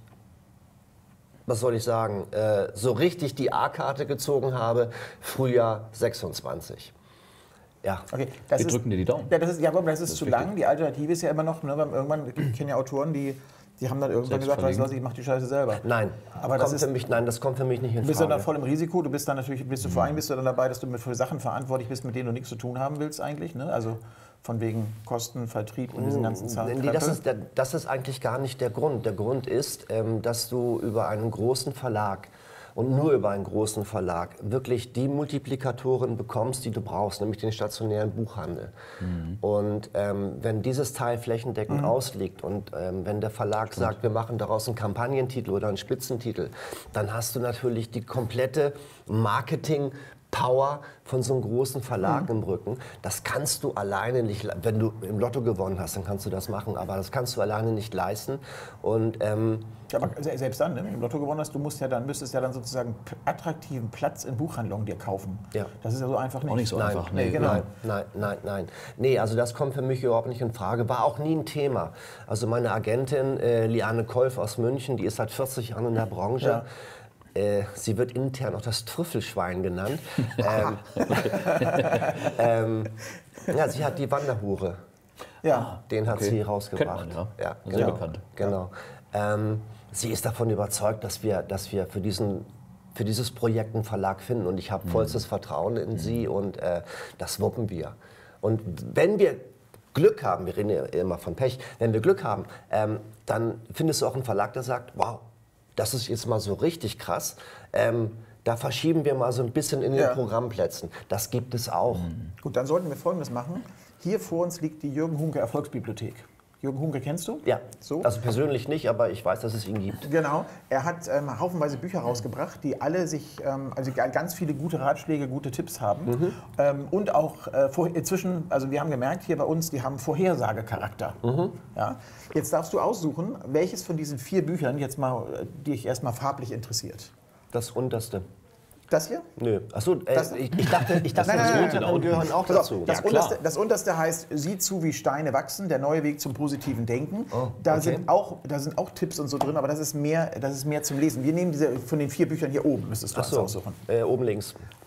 was soll ich sagen, äh, so richtig die A-Karte gezogen habe, Frühjahr sechsundzwanzig. Ja. Okay, das Wir ist, drücken dir die Daumen. Ja, das ist, ja, aber das ist, zu wichtig. lang. Die Alternative ist ja immer noch, ne, weil irgendwann, ich kenne ja Autoren, die, die haben dann irgendwann Selbst gesagt, weißt du was, verlegen. ich mach die Scheiße selber. Nein, Aber das kommt ist- für mich, nein, das kommt für mich nicht in Du bist dann, dann Frage. voll im Risiko, du bist dann natürlich, bist du vor allem bist du dann dabei, dass du mit für Sachen verantwortlich bist, mit denen du nichts zu tun haben willst eigentlich, ne? Also von wegen Kosten, Vertrieb und diesen ganzen Zahlen. Nee, das, ist, der- das ist eigentlich gar nicht der Grund. Der Grund ist, ähm, dass du über einen großen Verlag und nur über einen großen Verlag wirklich die Multiplikatoren bekommst, die du brauchst, nämlich den stationären Buchhandel. Und ähm, wenn dieses Teil flächendeckend ausliegt und ähm, wenn der Verlag sagt, wir machen daraus einen Kampagnentitel oder einen Spitzentitel, dann hast du natürlich die komplette Marketing- Power von so einem großen Verlag im Rücken. Das kannst du alleine nicht, le- wenn du im Lotto gewonnen hast, dann kannst du das machen, aber das kannst du alleine nicht leisten. Und ähm, Ja, aber se- selbst dann, ne, wenn du im Lotto gewonnen hast, du musst ja dann, müsstest ja dann sozusagen p- attraktiven Platz in Buchhandlungen dir kaufen. Ja. Das ist ja so einfach nicht. Auch nicht so nein, einfach. Nee, genau. nein, nein, nein, nein. Nee, also das kommt für mich überhaupt nicht in Frage. War auch nie ein Thema. Also meine Agentin, äh, Liane Kolf aus München, die ist seit vierzig Jahren in der Branche. Ja. Äh, sie wird intern auch das Trüffelschwein genannt. ähm, ähm, ja, sie hat die Wanderhure. Ja. Den hat Okay. sie rausgebracht. Kennt man, ja. Ja, Sehr genau. bekannt. Genau. Ähm, sie ist davon überzeugt, dass wir, dass wir für, diesen, für dieses Projekt einen Verlag finden. Und ich habe vollstes Vertrauen in sie und äh, das wuppen wir. Und wenn wir Glück haben, wir reden ja immer von Pech, wenn wir Glück haben, ähm, dann findest du auch einen Verlag, der sagt, wow, das ist jetzt mal so richtig krass. Ähm, da verschieben wir mal so ein bisschen in den Ja. Programmplätzen. Das gibt es auch. Gut, dann sollten wir Folgendes machen. Hier vor uns liegt die Jürgen Hunke Erfolgsbibliothek. Jürgen Hunke kennst du? Ja, So? also persönlich nicht, aber ich weiß, dass es ihn gibt. Genau. Er hat ähm, haufenweise Bücher rausgebracht, die alle sich, ähm, also ga- ganz viele gute Ratschläge, gute Tipps haben. Ähm, und auch äh, vor, inzwischen, also wir haben gemerkt hier bei uns, die haben Vorhersagecharakter. Ja? Jetzt darfst du aussuchen, welches von diesen vier Büchern jetzt mal, äh, dich erstmal farblich interessiert. Das unterste. Das hier? Nö. Achso, äh, Das- ich, ich dachte, ich dachte Nein, nein, das nein, Rote nein, da unten gehören auch Pass auf, dazu. das, Ja, klar. unterste, das unterste heißt, sieh zu, wie Steine wachsen, der neue Weg zum positiven Denken. Oh, da, okay. sind auch, da sind auch Tipps und so drin, aber das ist mehr, das ist mehr zum Lesen. Wir nehmen diese von den vier Büchern hier oben, müsstest du eins Achso, aussuchen. äh, oben links.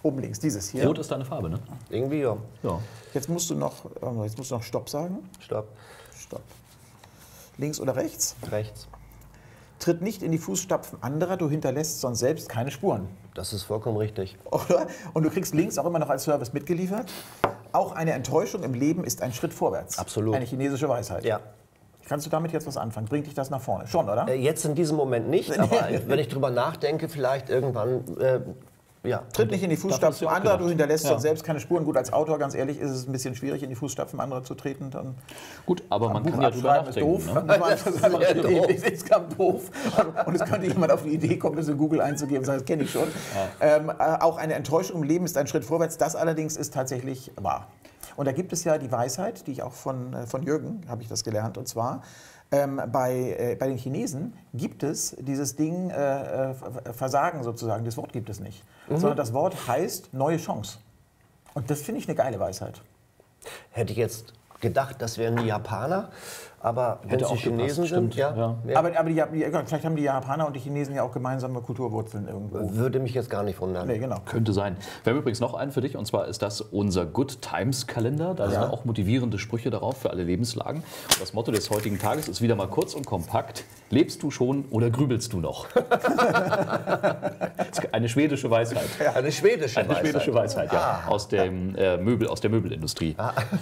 Oben links, dieses hier. Rot ist deine Farbe, ne? Irgendwie ja. Ja. Jetzt musst du noch, äh, jetzt musst du noch Stopp sagen. Stopp. Stopp. Links oder rechts? Rechts. Tritt nicht in die Fußstapfen anderer, du hinterlässt sonst selbst keine Spuren. Das ist vollkommen richtig. Oder? Und du kriegst links auch immer noch als Service mitgeliefert. Auch eine Enttäuschung im Leben ist ein Schritt vorwärts. Absolut. Eine chinesische Weisheit. Ja. Kannst du damit jetzt was anfangen? Bringt dich das nach vorne? Schon, oder? Äh, Jetzt in diesem Moment nicht, aber wenn ich drüber nachdenke, vielleicht irgendwann. Äh, ja. Tritt nicht in die Dafür hast Fußstapfen du auch anderer, du gedacht. hinterlässt Ja. sonst selbst keine Spuren. Gut, als Autor, ganz ehrlich, ist es ein bisschen schwierig, in die Fußstapfen anderer zu treten. Dann Gut, aber man Buch kann ja drüber abschreiben ist doof. nachdenken. Ne? Das ist einfach sehr doof. Es ist ganz doof. Und es könnte jemand auf die Idee kommen, das in Google einzugeben und sagen, das kenne ich schon. Ähm, äh, auch eine Enttäuschung im Leben ist ein Schritt vorwärts. Das allerdings ist tatsächlich wahr. Und da gibt es ja die Weisheit, die ich auch von, äh, von Jürgen, habe ich das gelernt, und zwar, ähm, bei, äh, bei den Chinesen gibt es dieses Ding äh, äh, Versagen sozusagen, das Wort gibt es nicht. Mhm. Sondern das Wort heißt neue Chance. Und das finde ich eine geile Weisheit. Hätte ich jetzt gedacht, das wären die Japaner, aber wenn Hätte es die auch gepasst, Chinesen sind, stimmt, ja, ja. ja, Aber, aber die, Jap- ja, vielleicht haben die Japaner und die Chinesen ja auch gemeinsame Kulturwurzeln irgendwo. würde mich jetzt gar nicht wundern. Nee, genau. Könnte sein. Wir haben übrigens noch einen für dich, und zwar ist das unser Good Times Kalender. Da sind Ja. auch motivierende Sprüche darauf für alle Lebenslagen. Und das Motto des heutigen Tages ist wieder mal kurz und kompakt. Lebst du schon oder grübelst du noch? Das ist eine schwedische Weisheit. Eine schwedische Eine Weisheit. schwedische Weisheit, ja. Aus, dem, äh, Möbel, aus der Möbelindustrie.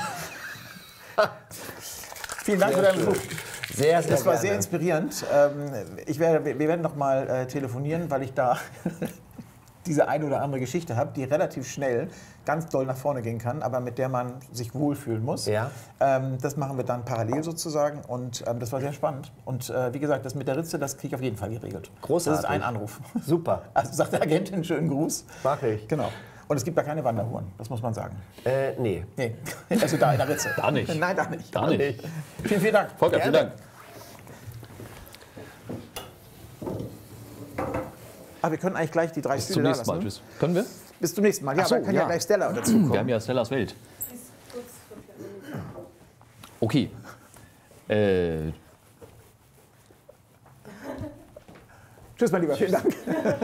Vielen Dank für deinen Besuch. Sehr, sehr Das war gerne. sehr inspirierend. Ähm, Ich werde, wir werden noch mal äh, telefonieren, weil ich da diese eine oder andere Geschichte habe, die relativ schnell ganz doll nach vorne gehen kann, aber mit der man sich wohlfühlen muss. Ja. Ähm, das machen wir dann parallel sozusagen und ähm, das war sehr spannend. Und äh, wie gesagt, das mit der Ritze, das kriege ich auf jeden Fall geregelt. Großartig. Das ist ein Anruf. Super. Also sagt der Agentin, schönen Gruß. Mach ich. Genau. Und es gibt da keine Wanderhuren, das muss man sagen. Äh, nee. Nee, also da in der Ritze. Da nicht. Nein, da nicht. Da nicht. Vielen, vielen Dank. Volker, vielen Gerne. Dank. Ah, wir können eigentlich gleich die drei Bis Stühle zum da nächsten Mal. lassen. Tschüss. Können wir? Bis zum nächsten Mal. Ja, Ach so, aber kann ja, ja. gleich Stella dazukommen. Wir haben ja Stellas Welt. Okay. Äh, Tschüss, mein Lieber. Vielen Dank.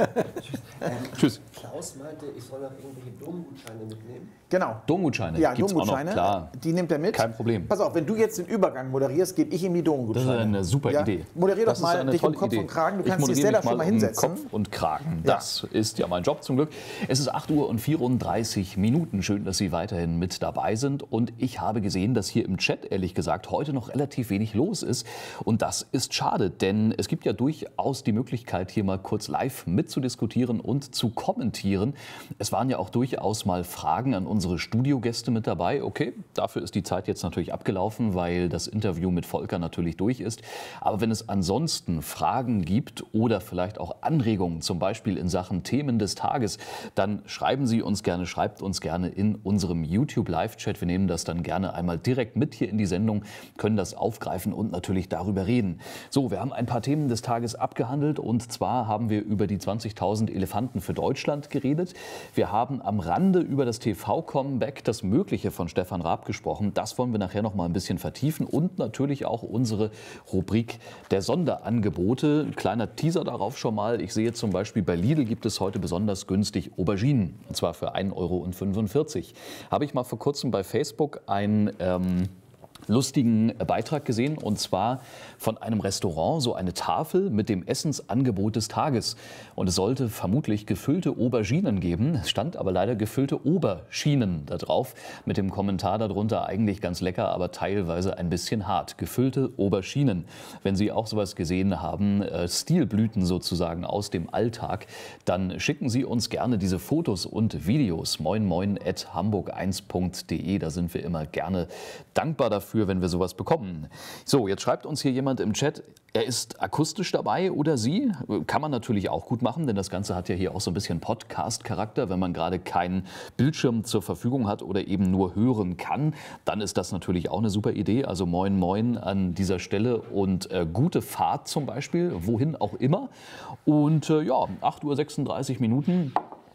tschüss. Klaus meinte, ich soll noch irgendwelche Domgutscheine mitnehmen. Genau. Domgutscheine Ja, gibt's auch noch, Domgutscheine, klar. die nimmt er mit. Kein Problem. Pass auf, wenn du jetzt den Übergang moderierst, gebe ich ihm die Domgutscheine. Das ist eine super ja? Idee. Moderier Das doch ist mal eine dich um tolle Kopf Idee. und Kragen. Du Ich kannst die moderiere Stella mich schon mal um hinsetzen. Kopf und Kragen. Ja. Das ist ja mein Job zum Glück. Es ist acht Uhr und vierunddreißig Minuten. Schön, dass Sie weiterhin mit dabei sind. Und ich habe gesehen, dass hier im Chat, ehrlich gesagt, heute noch relativ wenig los ist. Und das ist schade, denn es gibt ja durchaus die Möglichkeit, hier mal kurz live mitzudiskutieren und zu kommentieren. Es waren ja auch durchaus mal Fragen an unsere Studiogäste mit dabei. Okay, dafür ist die Zeit jetzt natürlich abgelaufen, weil das Interview mit Volker natürlich durch ist. Aber wenn es ansonsten Fragen gibt oder vielleicht auch Anregungen, zum Beispiel in Sachen Themen des Tages, dann schreiben Sie uns gerne, schreibt uns gerne in unserem YouTube-Live-Chat. Wir nehmen das dann gerne einmal direkt mit hier in die Sendung, können das aufgreifen und natürlich darüber reden. So, wir haben ein paar Themen des Tages abgehandelt und zwar haben wir über die zwanzigtausend Elefanten für Deutschland geredet. Wir haben am Rande über das T V-Comeback, das Mögliche von Stefan Raab gesprochen. Das wollen wir nachher noch mal ein bisschen vertiefen und natürlich auch unsere Rubrik der Sonderangebote. Ein kleiner Teaser darauf schon mal. Ich sehe zum Beispiel, bei Lidl gibt es heute besonders günstig Auberginen, und zwar für ein Euro fünfundvierzig. Habe ich mal vor kurzem bei Facebook ein... Ähm, lustigen Beitrag gesehen, und zwar von einem Restaurant, so eine Tafel mit dem Essensangebot des Tages. Und es sollte vermutlich gefüllte Auberginen geben. Es stand aber leider gefüllte Oberschienen da drauf, mit dem Kommentar darunter, eigentlich ganz lecker, aber teilweise ein bisschen hart. Gefüllte Auberginen. Wenn Sie auch sowas gesehen haben, äh, Stilblüten sozusagen aus dem Alltag, dann schicken Sie uns gerne diese Fotos und Videos. moin moin at hamburg eins punkt de. Da sind wir immer gerne dankbar dafür, wenn wir sowas bekommen. So, jetzt schreibt uns hier jemand im Chat, er ist akustisch dabei oder sie. Kann man natürlich auch gut machen, denn das Ganze hat ja hier auch so ein bisschen Podcast-Charakter. Wenn man gerade keinen Bildschirm zur Verfügung hat oder eben nur hören kann, dann ist das natürlich auch eine super Idee. Also moin moin an dieser Stelle und äh, gute Fahrt zum Beispiel, wohin auch immer. Und äh, ja, acht Uhr sechsunddreißig Minuten.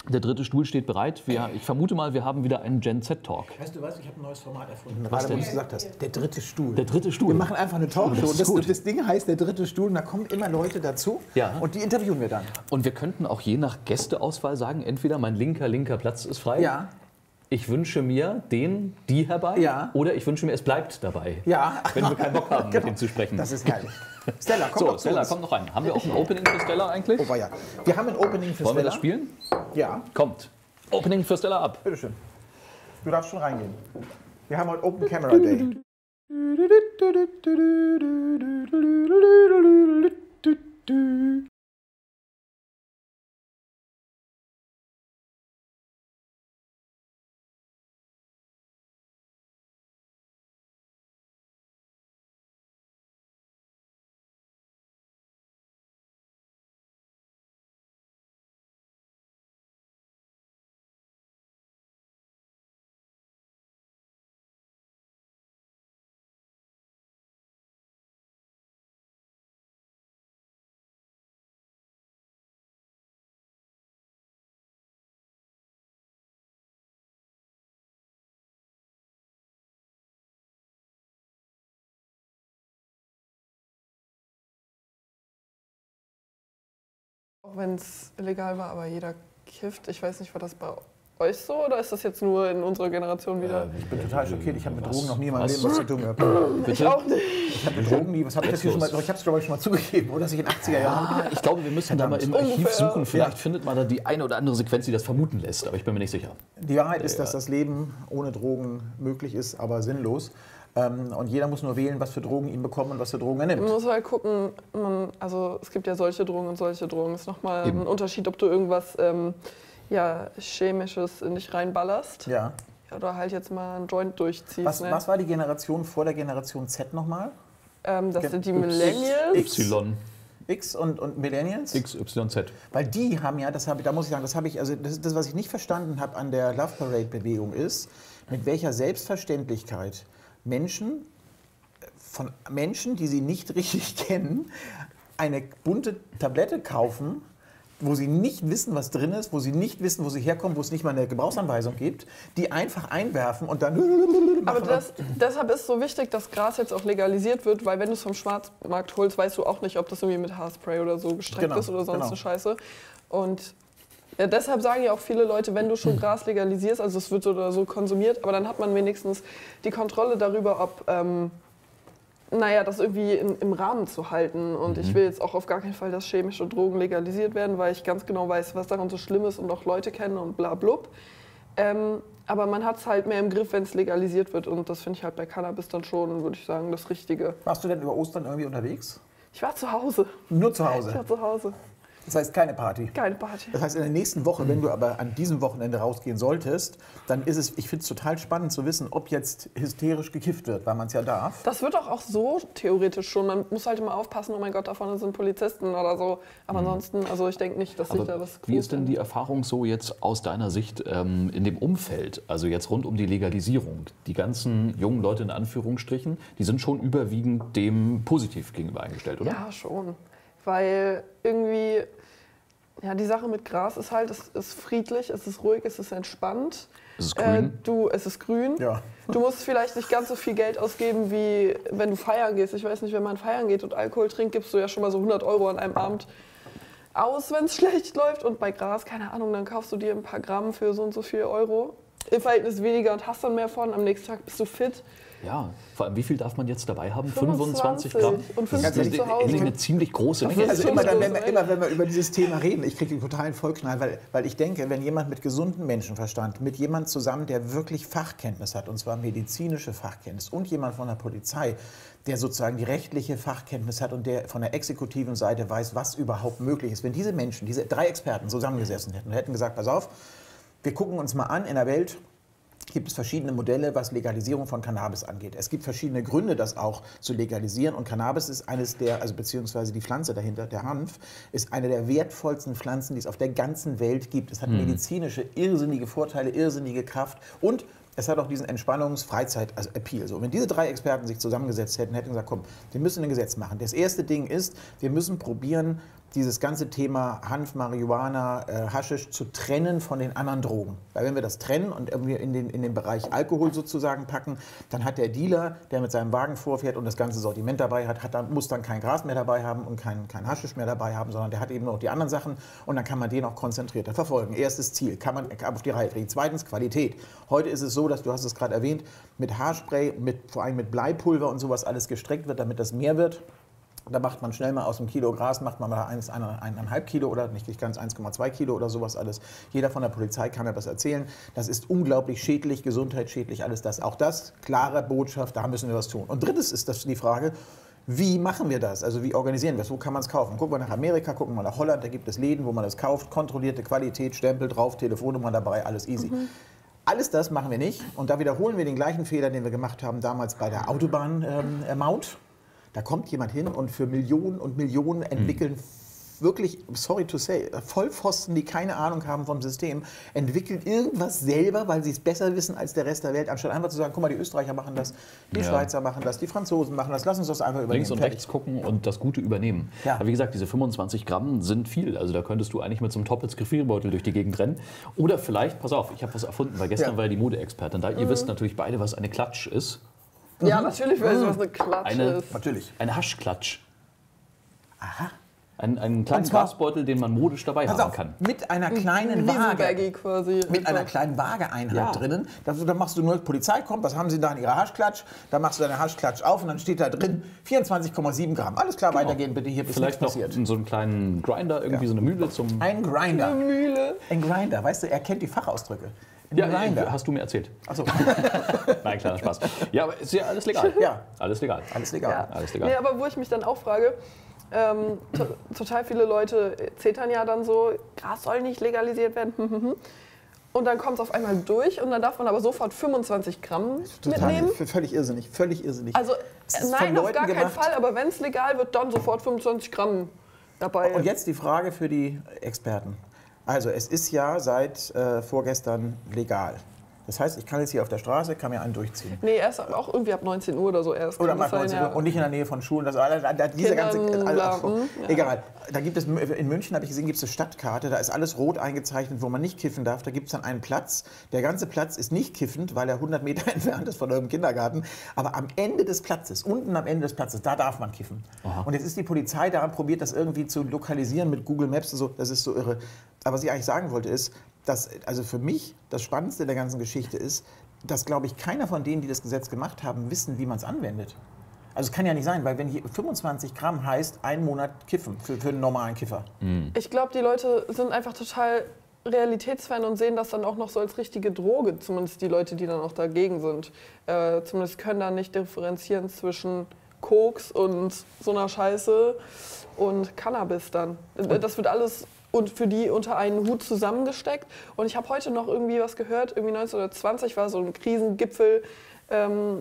Der dritte Stuhl steht bereit. Wir, ich vermute mal, wir haben wieder einen Gen-Z-Talk. Weißt du was, ich habe ein neues Format erfunden. Was Gerade, denn? wo du gesagt hast, der dritte Stuhl. Der dritte Stuhl. Wir machen einfach eine Talkshow. Das ist Das, gut. das Ding heißt der dritte Stuhl und da kommen immer Leute dazu Ja. und die interviewen wir dann. Und wir könnten auch je nach Gästeauswahl sagen, entweder mein linker, linker Platz ist frei. Ja. Ich wünsche mir den, die herbei. Ja. Oder ich wünsche mir, es bleibt dabei. Ja. Wenn wir keinen Bock haben, mit ihm zu sprechen. Das ist herrlich. Stella, komm so, doch zu Stella, uns. komm noch rein. Haben wir auch ein Opening für Stella eigentlich? Oh, ja. Wir haben ein Opening für Wollen wir Stella. das spielen? Ja, Kommt. Opening für Stella ab. bitteschön. Du darfst schon reingehen. Wir haben heute Open Camera Day. Auch wenn es illegal war, aber jeder kifft. Ich weiß nicht, war das bei euch so oder ist das jetzt nur in unserer Generation wieder? Ich bin total schockiert. Ich habe mit Drogen noch nie in meinem Was? Leben was zu tun gehabt. ich auch nicht. Ich habe mit Drogen nie. Was habe ich das hier schon mal? Ich habe es glaube ich schon mal zugegeben, oder? Dass ich in den achtziger Jahren. Ah, ich glaube, wir müssen da mal im Ungefähr. Archiv suchen. Vielleicht Ja. findet man da die eine oder andere Sequenz, die das vermuten lässt. Aber ich bin mir nicht sicher. Die Wahrheit ist, dass das Leben ohne Drogen möglich ist, aber sinnlos. Ähm, Und jeder muss nur wählen, was für Drogen ihn bekommen und was für Drogen er Man nimmt. muss halt gucken, man, also es gibt ja solche Drogen und solche Drogen. Es ist nochmal Eben. ein Unterschied, ob du irgendwas ähm, ja, Chemisches in dich reinballerst Ja. oder halt jetzt mal einen Joint durchziehst. Was, ne? was war die Generation vor der Generation Z nochmal? ähm, das Gen- sind die X- Millennials. X- Y, X und, und Millennials? X, Y, Z. Weil die haben ja, das habe ich, da muss ich sagen, das habe ich, also das, ist das, was ich nicht verstanden habe an der Love Parade Bewegung ist, mit welcher Selbstverständlichkeit Menschen von Menschen, die sie nicht richtig kennen, eine bunte Tablette kaufen, wo sie nicht wissen, was drin ist, wo sie nicht wissen, wo sie herkommen, wo es nicht mal eine Gebrauchsanweisung gibt, die einfach einwerfen und dann. Aber das, deshalb ist so wichtig, dass Gras jetzt auch legalisiert wird, weil wenn du es vom Schwarzmarkt holst, weißt du auch nicht, ob das irgendwie mit Haarspray oder so gestreckt Genau, ist oder sonst genau. eine Scheiße. Und ja, deshalb sagen ja auch viele Leute, wenn du schon Gras legalisierst, also es wird so oder so konsumiert, aber dann hat man wenigstens die Kontrolle darüber, ob ähm, naja, das irgendwie in, im Rahmen zu halten. Und ich will jetzt auch auf gar keinen Fall, dass chemische Drogen legalisiert werden, weil ich ganz genau weiß, was daran so schlimm ist und auch Leute kenne und bla blub. Ähm, aber man hat es halt mehr im Griff, wenn es legalisiert wird. Und das finde ich halt bei Cannabis dann schon, würde ich sagen, das Richtige. Warst du denn über Ostern irgendwie unterwegs? Ich war zu Hause. Nur zu Ich Hause. war zu Hause. Das heißt keine Party. Keine Party. Das heißt, in der nächsten Woche, wenn du aber an diesem Wochenende rausgehen solltest, dann ist es, ich finde es total spannend zu wissen, ob jetzt hysterisch gekifft wird, weil man es ja darf. Das wird doch auch so theoretisch schon. Man muss halt immer aufpassen, oh mein Gott, da vorne sind Polizisten oder so. Aber ansonsten, also ich denke nicht, dass sich da Aber was wie ist denn die Erfahrung so jetzt aus deiner Sicht ähm, in dem Umfeld, also jetzt rund um die Legalisierung? Die ganzen jungen Leute in Anführungsstrichen, die sind schon überwiegend dem positiv gegenüber eingestellt, oder? Ja, schon. Weil irgendwie, ja, die Sache mit Gras ist halt, es ist friedlich, es ist ruhig, es ist entspannt. Es ist grün. Äh, du, es ist grün. Ja. Du musst vielleicht nicht ganz so viel Geld ausgeben, wie wenn du feiern gehst. Ich weiß nicht, wenn man feiern geht und Alkohol trinkt, gibst du ja schon mal so hundert Euro an einem Abend aus, wenn es schlecht läuft. Und bei Gras, keine Ahnung, dann kaufst du dir ein paar Gramm für so und so viel Euro. Im Verhältnis weniger und hast dann mehr von. Am nächsten Tag bist du fit. Ja, vor allem, wie viel darf man jetzt dabei haben? fünfundzwanzig fünfundzwanzig Gramm? und Das ist fünfzig zu Hause. eine, eine ziemlich große Menge. Also schon immer, so dann, wenn wir, sein. immer wenn wir über dieses Thema reden, ich kriege den totalen Vollknall, weil, weil ich denke, wenn jemand mit gesundem Menschenverstand, mit jemand zusammen, der wirklich Fachkenntnis hat, und zwar medizinische Fachkenntnis, und jemand von der Polizei, der sozusagen die rechtliche Fachkenntnis hat und der von der exekutiven Seite weiß, was überhaupt möglich ist. Wenn diese Menschen, diese drei Experten zusammengesessen hätten und hätten gesagt, pass auf, wir gucken uns mal an, in der Welt gibt es verschiedene Modelle, was Legalisierung von Cannabis angeht. Es gibt verschiedene Gründe, das auch zu legalisieren. Und Cannabis ist eines der, also beziehungsweise die Pflanze dahinter, der Hanf, ist eine der wertvollsten Pflanzen, die es auf der ganzen Welt gibt. Es hat medizinische, irrsinnige Vorteile, irrsinnige Kraft und es hat auch diesen Entspannungs-Freizeit, also Appeal. So, wenn diese drei Experten sich zusammengesetzt hätten, hätten gesagt, komm, wir müssen ein Gesetz machen. Das erste Ding ist, wir müssen probieren, dieses ganze Thema Hanf, Marihuana, äh, Haschisch zu trennen von den anderen Drogen. Weil wenn wir das trennen und irgendwie in den, in den Bereich Alkohol sozusagen packen, dann hat der Dealer, der mit seinem Wagen vorfährt und das ganze Sortiment dabei hat, hat dann, muss dann kein Gras mehr dabei haben und kein, kein Haschisch mehr dabei haben, sondern der hat eben noch die anderen Sachen und dann kann man den auch konzentrierter verfolgen. Erstes Ziel, kann man auf die Reihe kriegen. Zweitens, Qualität. Heute ist es so, dass, du hast es gerade erwähnt, mit Haarspray, mit, vor allem mit Bleipulver und sowas alles gestreckt wird, damit das mehr wird. Da macht man schnell mal aus einem Kilo Gras, macht man mal eins, eine, eineinhalb Kilo oder nicht ganz eins Komma zwei Kilo oder sowas alles. Jeder von der Polizei kann mir das erzählen. Das ist unglaublich schädlich, gesundheitsschädlich, alles das. Auch das, klare Botschaft, da müssen wir was tun. Und drittes ist das die Frage, wie machen wir das? Also wie organisieren wir es? Wo kann man es kaufen? Gucken wir nach Amerika, gucken wir nach Holland, da gibt es Läden, wo man das kauft, kontrollierte Qualität, Stempel drauf, Telefonnummer dabei, alles easy. Mhm. Alles das machen wir nicht und da wiederholen wir den gleichen Fehler, den wir gemacht haben damals bei der Autobahn-Maut. Ähm, Da kommt jemand hin und für Millionen und Millionen entwickeln mhm. wirklich, sorry to say, Vollpfosten, die keine Ahnung haben vom System, entwickeln irgendwas selber, weil sie es besser wissen als der Rest der Welt, anstatt einfach zu sagen, guck mal, die Österreicher machen das, die ja. Schweizer machen das, die Franzosen machen das, lass uns das einfach übernehmen. Links und rechts gucken und das Gute übernehmen. Ja. Aber wie gesagt, diese fünfundzwanzig Gramm sind viel. Also da könntest du eigentlich mit so einem Toppets-Gefrierbeutel durch die Gegend rennen. Oder vielleicht, pass auf, ich habe was erfunden, weil gestern ja. war ja die Modeexpertin da. Ihr mhm. wisst natürlich beide, was eine Klatsch ist. Ja, natürlich weiß ich, was eine Klatsch eine, ist. Natürlich. Eine Haschklatsch. Aha. Ein, einen kleinen Glasbeutel, den man modisch dabei Pass haben auf, kann. mit einer kleinen Waage, quasi mit einer kleinen Waageeinheit ja. drinnen. Da, da machst du nur, die Polizei kommt, was haben sie da in ihrer Haschklatsch? Da machst du deine Haschklatsch auf und dann steht da drin vierundzwanzig Komma sieben Gramm. Alles klar, genau. Weitergehen bitte, hier bis Vielleicht nichts noch passiert. so einen kleinen Grinder, irgendwie ja. so eine Mühle zum... Ein Grinder. Eine Mühle. Ein Grinder, weißt du, er kennt die Fachausdrücke. Ja, Grinder. Hast du mir erzählt. Ach so. Nein, kleiner Spaß. Ja, aber ist ja alles legal. Ja. Alles legal. Alles legal. Ja. Alles legal. Nee, aber wo ich mich dann auch frage, ähm, to total viele Leute zetern ja dann so, Gras soll nicht legalisiert werden. Und dann kommt es auf einmal durch und dann darf man aber sofort fünfundzwanzig Gramm Total, mitnehmen. Völlig irrsinnig, völlig irrsinnig. Also nein, auf gar keinen gemacht. Fall, aber wenn es legal wird, dann sofort fünfundzwanzig Gramm dabei. Und jetzt die Frage für die Experten. Also es ist ja seit äh, vorgestern legal. Das heißt, ich kann jetzt hier auf der Straße, kann mir einen durchziehen. Nee, erst auch irgendwie ab neunzehn Uhr oder so erst. Oder ab neunzehn Uhr ja. und nicht in der Nähe von Schulen. Das, das, diese ganze, also, bla, oh, ja. Egal. Da gibt es, in München habe ich gesehen, gibt es eine Stadtkarte, da ist alles rot eingezeichnet, wo man nicht kiffen darf. Da gibt es dann einen Platz. Der ganze Platz ist nicht kiffend, weil er hundert Meter entfernt ist von eurem Kindergarten. Aber am Ende des Platzes, unten am Ende des Platzes, da darf man kiffen. Aha. Und jetzt ist die Polizei daran probiert, das irgendwie zu lokalisieren mit Google Maps und so. Das ist so irre. Aber was ich eigentlich sagen wollte ist, dass, also für mich das Spannendste der ganzen Geschichte ist, dass, glaube ich, keiner von denen, die das Gesetz gemacht haben, wissen, wie man es anwendet. Also es kann ja nicht sein, weil wenn hier fünfundzwanzig Gramm heißt, ein Monat kiffen für, für einen normalen Kiffer. Mhm. Ich glaube, die Leute sind einfach total realitätsfern und sehen das dann auch noch so als richtige Droge, zumindest die Leute, die dann auch dagegen sind. Äh, zumindest können da nicht differenzieren zwischen Koks und so einer Scheiße und Cannabis dann. Und das wird alles und für die unter einen Hut zusammengesteckt. Und ich habe heute noch irgendwie was gehört, irgendwie neunzehnhundertzwanzig war so ein Krisengipfel ähm,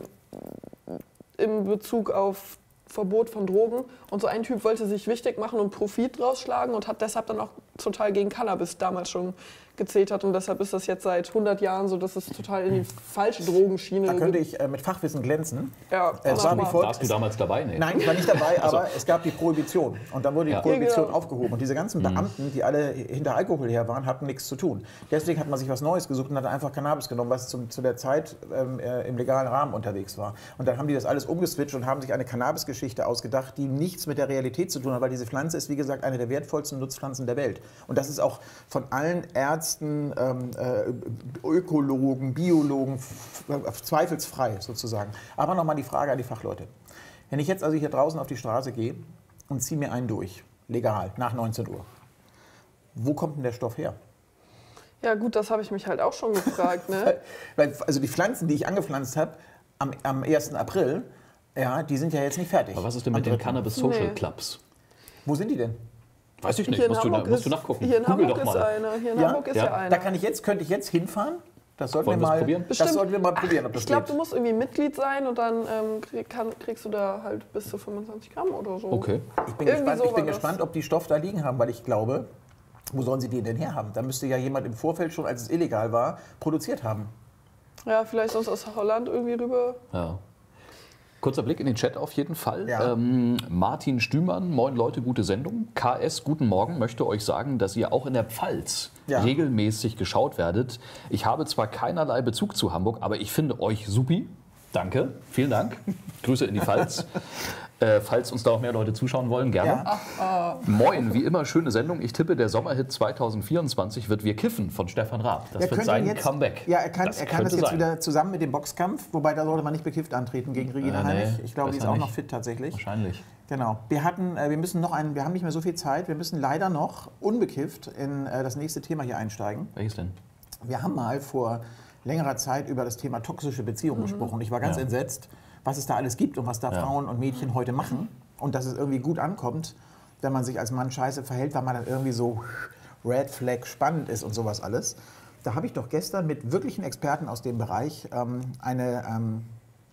in Bezug auf Verbot von Drogen. Und so ein Typ wollte sich wichtig machen und Profit draus schlagen und hat deshalb dann auch total gegen Cannabis damals schon gezetert. Und deshalb ist das jetzt seit hundert Jahren so, dass es total in die falsche Drogenschiene Da könnte ich äh, mit Fachwissen glänzen. Ja, es war wie folgt. Warst du damals dabei? Nee. Nein, ich war nicht dabei, aber es gab die Prohibition. Und dann wurde die Ja. Prohibition Ja, genau. aufgehoben. Und diese ganzen Beamten, die alle hinter Alkohol her waren, hatten nichts zu tun. Deswegen hat man sich was Neues gesucht und hat einfach Cannabis genommen, was zum, zu der Zeit ähm, äh, im legalen Rahmen unterwegs war. Und dann haben die das alles umgeswitcht und haben sich eine Cannabis-Geschichte ausgedacht, die nichts mit der Realität zu tun hat, weil diese Pflanze ist, wie gesagt, eine der wertvollsten Nutzpflanzen der Welt. Und das ist auch von allen Ärzten, ähm, äh, Ökologen, Biologen zweifelsfrei sozusagen. Aber nochmal die Frage an die Fachleute. Wenn ich jetzt also hier draußen auf die Straße gehe und ziehe mir einen durch, legal, nach neunzehn Uhr, wo kommt denn der Stoff her? Ja gut, das habe ich mich halt auch schon gefragt. Ne? Weil, also die Pflanzen, die ich angepflanzt habe am, am ersten April, ja, die sind ja jetzt nicht fertig. Aber was ist denn mit den Cannabis Social Clubs? Wo sind die denn? Weiß ich nicht, Hier in musst du, Hamburg musst du ist- nachgucken. Hier in Google Hamburg doch ist mal. einer. Hier in Ja? Hamburg ist Ja. ja einer. Da kann ich jetzt, könnte ich jetzt hinfahren? Das sollten Wollen wir wir es mal, probieren? das Bestimmt. sollten wir mal probieren, ob das Ich glaube, geht. du musst irgendwie Mitglied sein und dann ähm, krieg, kann, kriegst du da halt bis zu fünfundzwanzig Gramm oder so. Okay. Ich bin, Irgendwie gespannt, so ich bin war das. gespannt, ob die Stoff da liegen haben, weil ich glaube, wo sollen sie den denn herhaben? Da müsste ja jemand im Vorfeld schon, als es illegal war, produziert haben. Ja, vielleicht sonst aus Holland irgendwie rüber. Ja. Kurzer Blick in den Chat auf jeden Fall. Ja. Ähm, Martin Stümann, moin Leute, gute Sendung. K S, guten Morgen, möchte euch sagen, dass ihr auch in der Pfalz Ja. regelmäßig geschaut werdet. Ich habe zwar keinerlei Bezug zu Hamburg, aber ich finde euch supi. Danke, vielen Dank. Grüße in die Pfalz. Äh, falls uns da auch mehr Leute zuschauen wollen, gerne. Ja. Moin, wie immer, schöne Sendung. Ich tippe, der Sommerhit zwanzig vierundzwanzig wird Wir kiffen von Stefan Raab. Das Er wird könnte sein jetzt, Comeback. Ja, er kann das, er kann das könnte jetzt sein. wieder zusammen mit dem Boxkampf, wobei da sollte man nicht bekifft antreten gegen Regina Äh, nee, Heinrich. Ich glaube, die ist besser auch noch nicht. fit tatsächlich. Wahrscheinlich. Genau. Wir hatten, äh, wir müssen noch einen, wir haben nicht mehr so viel Zeit. Wir müssen leider noch unbekifft in äh, das nächste Thema hier einsteigen. Welches denn? Wir haben mal vor längerer Zeit über das Thema toxische Beziehungen gesprochen. Ich war ganz Ja. entsetzt, was es da alles gibt und was da Ja. Frauen und Mädchen heute machen. Und dass es irgendwie gut ankommt, wenn man sich als Mann scheiße verhält, weil man dann irgendwie so Red Flag spannend ist und sowas alles. Da habe ich doch gestern mit wirklichen Experten aus dem Bereich ähm, eine, ähm,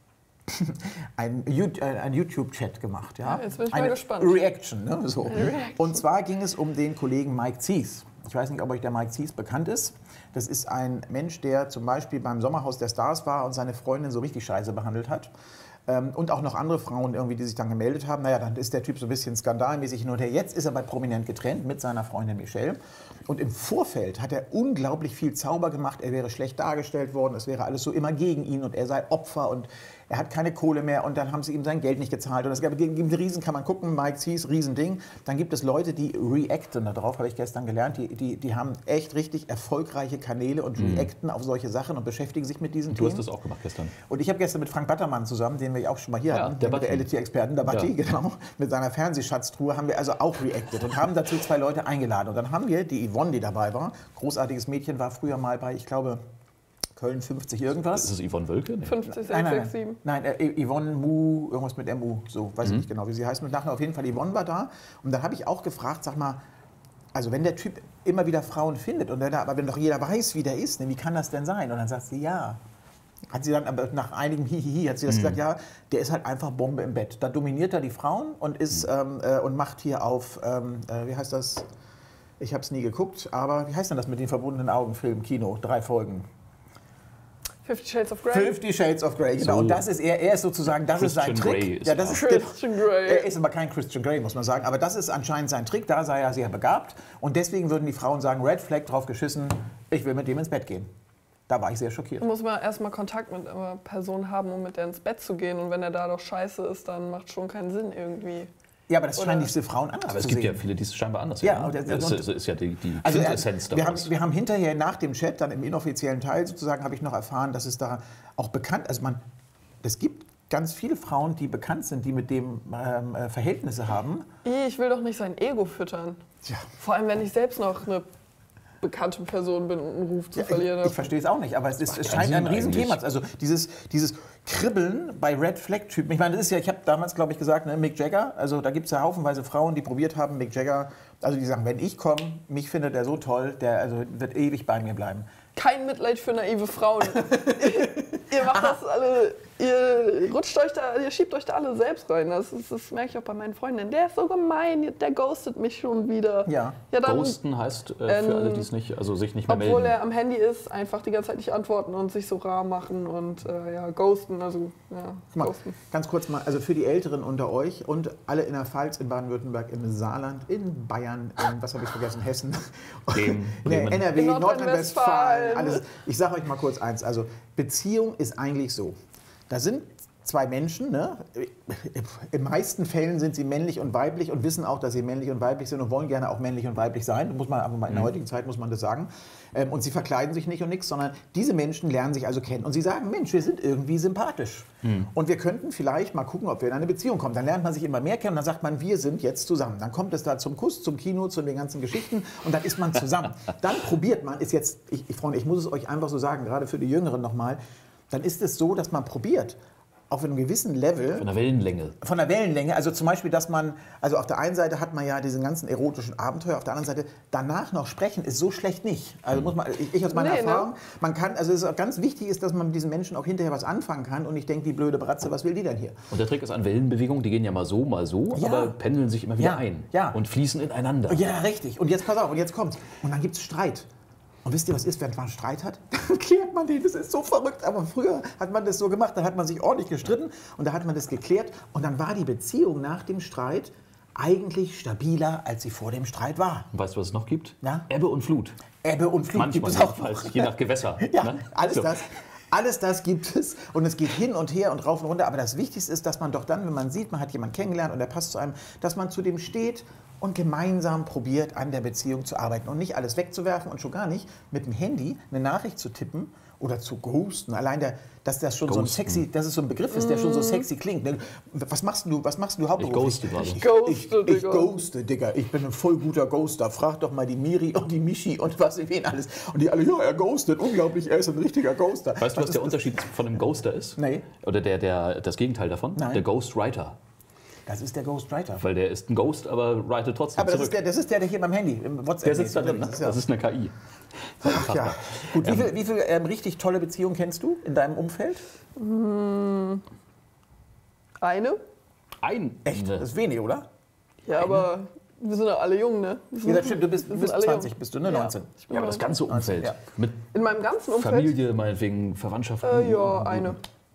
ein, You- äh, ein YouTube-Chat gemacht. Ja? Ja, jetzt bin ich mal eine gespannt. Reaction. Ne? So. Reaction. Und zwar ging es um den Kollegen Mike Zies. Ich weiß nicht, ob euch der Mike Zies bekannt ist. Das ist ein Mensch, der zum Beispiel beim Sommerhaus der Stars war und seine Freundin so richtig scheiße behandelt hat. Ähm, Und auch noch andere Frauen, irgendwie, die sich dann gemeldet haben. Naja, dann ist der Typ so ein bisschen skandalmäßig hin und her. Jetzt ist er bei Prominent getrennt mit seiner Freundin Michelle. Und im Vorfeld hat er unglaublich viel Zauber gemacht. Er wäre schlecht dargestellt worden. Es wäre alles so immer gegen ihn und er sei Opfer und er hat keine Kohle mehr. Und dann haben sie ihm sein Geld nicht gezahlt. Und es gab einen Riesen, kann man gucken, Mike Zies, Riesending. Dann gibt es Leute, die reacten darauf, habe ich gestern gelernt. Die, die, die haben echt richtig erfolgreiche Kanäle und reacten auf solche Sachen und beschäftigen sich mit diesen Du hast Themen. das auch gemacht gestern. Und ich habe gestern mit Frank Battermann zusammen, den wir ja auch schon mal hier Ja, hatten, der der, der Batti. L T-Experten, der Batti, Ja. genau, mit seiner Fernsehschatztruhe, haben wir also auch reacted und haben dazu zwei Leute eingeladen. Und dann haben wir die Yvonne, die dabei war, großartiges Mädchen, war früher mal bei, ich glaube, Köln fünfzig irgendwas. Ist es Yvonne Wölke? Nee. fünfzig, Nein, nein, sechs, sieben. nein, nein äh, Yvonne Mu, irgendwas mit M U, so, weiß ich Mhm. nicht genau, wie sie heißt. Mit Nachnamen auf jeden Fall, Yvonne war da. Und dann habe ich auch gefragt, sag mal, also wenn der Typ immer wieder Frauen findet, und der da, aber wenn doch jeder weiß, wie der ist, ne, wie kann das denn sein? Und dann sagt sie, ja. Hat sie dann, aber nach einigem Hihihi, hat sie das gesagt, ja, der ist halt einfach Bombe im Bett. Da dominiert er die Frauen und, ist, ähm, äh, und macht hier auf, ähm, äh, wie heißt das, ich habe es nie geguckt, aber wie heißt denn das mit den verbundenen Augen, Film, Kino, drei Folgen? Fifty Shades of Grey. Fifty Shades of Grey, genau. So. Und das ist er, er ist sozusagen, das ist sein Christian Trick. Grey ist ja, das er. ist Christian Grey. Er ist aber kein Christian Grey, muss man sagen. Aber das ist anscheinend sein Trick. Da sei er sehr begabt. Und deswegen würden die Frauen sagen, Red Flag, drauf geschissen, ich will mit dem ins Bett gehen. Da war ich sehr schockiert. Da muss man erstmal Kontakt mit einer Person haben, um mit der ins Bett zu gehen. Und wenn er da doch scheiße ist, dann macht schon keinen Sinn irgendwie. Ja, aber das Oder- scheinen diese Frauen anders Aber es zu gibt sehen. ja viele, die es scheinbar anders Ja, sehen. und der- das, und- ist- das ist ja die, die Also er, Quintessenz wir, haben, daraus. wir haben hinterher nach dem Chat, dann im inoffiziellen Teil sozusagen, habe ich noch erfahren, dass es da auch bekannt, also man, es gibt ganz viele Frauen, die bekannt sind, die mit dem ähm, äh, Verhältnisse haben. Ich will doch nicht sein Ego füttern. Tja. Vor allem, wenn ich selbst noch eine bekannte Person bin und einen Ruf zu Ja, verlieren ich, ich verstehe es auch nicht, aber es, ist, es keinen scheint ein Sinn Riesenthema. eigentlich. Also dieses, dieses Kribbeln bei Red Flag-Typen. Ich meine, das ist ja, ich habe damals, glaube ich, gesagt, ne, Mick Jagger, also da gibt es ja haufenweise Frauen, die probiert haben, Mick Jagger, also die sagen, wenn ich komme, mich findet er so toll, der also wird ewig bei mir bleiben. Kein Mitleid für naive Frauen. Ihr macht das alle, ihr rutscht euch da, ihr schiebt euch da alle selbst rein. Das, ist, das merke ich auch bei meinen Freundinnen. Der ist so gemein, der ghostet mich schon wieder. Ja. ja dann, Ghosten heißt, äh, für Ähm, alle, die es nicht, also sich nicht mehr obwohl melden. er am Handy ist, einfach die ganze Zeit nicht antworten und sich so rar machen und äh, ja, ghosten, also ja, Guck mal, ghosten. ganz kurz mal, also für die Älteren unter euch und alle in der Pfalz, in Baden-Württemberg, im Saarland, in Bayern, in, was habe ich vergessen, Hessen, Bremen, nee, Bremen. N R W, In Nordrhein-Westfalen, Nordrhein-Westfalen. alles. Ich sage euch mal kurz eins, also Beziehung ist eigentlich so, da sind zwei Menschen, ne? In meisten Fällen sind sie männlich und weiblich und wissen auch, dass sie männlich und weiblich sind und wollen gerne auch männlich und weiblich sein. Das muss man, aber in der heutigen Zeit muss man das sagen. Ähm, Und sie verkleiden sich nicht und nichts, sondern diese Menschen lernen sich also kennen. Und sie sagen, Mensch, wir sind irgendwie sympathisch. Und wir könnten vielleicht mal gucken, ob wir in eine Beziehung kommen. Dann lernt man sich immer mehr kennen und dann sagt man, wir sind jetzt zusammen. Dann kommt es da zum Kuss, zum Kino, zu den ganzen Geschichten und dann ist man zusammen. Dann probiert man, ist jetzt, ich, ich, Freunde, ich muss es euch einfach so sagen, gerade für die Jüngeren nochmal, dann ist es so, dass man probiert, auf einem gewissen Level, Von der Wellenlänge. von der Wellenlänge, also zum Beispiel, dass man, also auf der einen Seite hat man ja diesen ganzen erotischen Abenteuer, auf der anderen Seite danach noch sprechen, ist so schlecht nicht. Also muss man, ich, ich aus meiner Nee, ne? Erfahrung, man kann, also es ist auch ganz wichtig ist, dass man mit diesen Menschen auch hinterher was anfangen kann und nicht denkt, die blöde Bratze, was will die denn hier? Und der Trick ist an Wellenbewegungen, die gehen ja mal so, mal so, Ja. aber pendeln sich immer wieder Ja, ein ja. und fließen ineinander. Ja, richtig. Und jetzt pass auf, und jetzt kommt's. Und dann gibt's Streit. Und wisst ihr, was ist, wenn man Streit hat? Dann klärt man den. Das ist so verrückt. Aber früher hat man das so gemacht. Da hat man sich ordentlich gestritten und da hat man das geklärt. Und dann war die Beziehung nach dem Streit eigentlich stabiler, als sie vor dem Streit war. Weißt du, was es noch gibt? Ja? Ebbe und Flut. Ebbe und Flut gibt Manchmal es auch jedenfalls, noch. je nach Gewässer. Ja, ne? alles So. das. Alles das gibt es und es geht hin und her und rauf und runter. Aber das Wichtigste ist, dass man doch dann, wenn man sieht, man hat jemanden kennengelernt und der passt zu einem, dass man zu dem steht und gemeinsam probiert, an der Beziehung zu arbeiten und nicht alles wegzuwerfen und schon gar nicht mit dem Handy eine Nachricht zu tippen oder zu ghosten. Allein, der, dass das schon so ein Ghosten. sexy, dass es so ein Begriff ist, der schon so sexy klingt. Ne? Was machst du, was machst du hauptberuflich? Ich ghoste gerade. Ich, Ghoste, ich, ich Digga. ghoste, Digga. Ich bin ein voll guter Ghoster. Frag doch mal die Miri und die Michi und was wen alles. Und die alle, ja, er ghostet. Unglaublich, er ist ein richtiger Ghoster. Weißt du, was ist der das? Unterschied von einem Ghoster ist? Nee. Oder der, der, das Gegenteil davon? Nein. Der Ghostwriter. Das ist der Ghostwriter. Weil der ist ein Ghost, aber writet trotzdem Aber das zurück. ist, der, das ist der, der hier beim Handy, im WhatsApp der sitzt da drin, ne? ist. Ja. Das ist eine K I. Ach, ja. Gut, wie viele wie viel, ähm, richtig tolle Beziehungen kennst du in deinem Umfeld? Eine? Ein. Echt? Ne. Das ist wenig, oder? Ja, aber wir sind ja alle jung, ne? Wir Ja, sind- das stimmt, du bist, du wir bist sind alle zwanzig, jung. bist du, ne? Ja. neunzehn. Ich bin Ja, aber das ganze Umfeld. Ja. Mit In meinem ganzen Umfeld? Familie, meinetwegen, Verwandtschaft. Äh, ja, eine.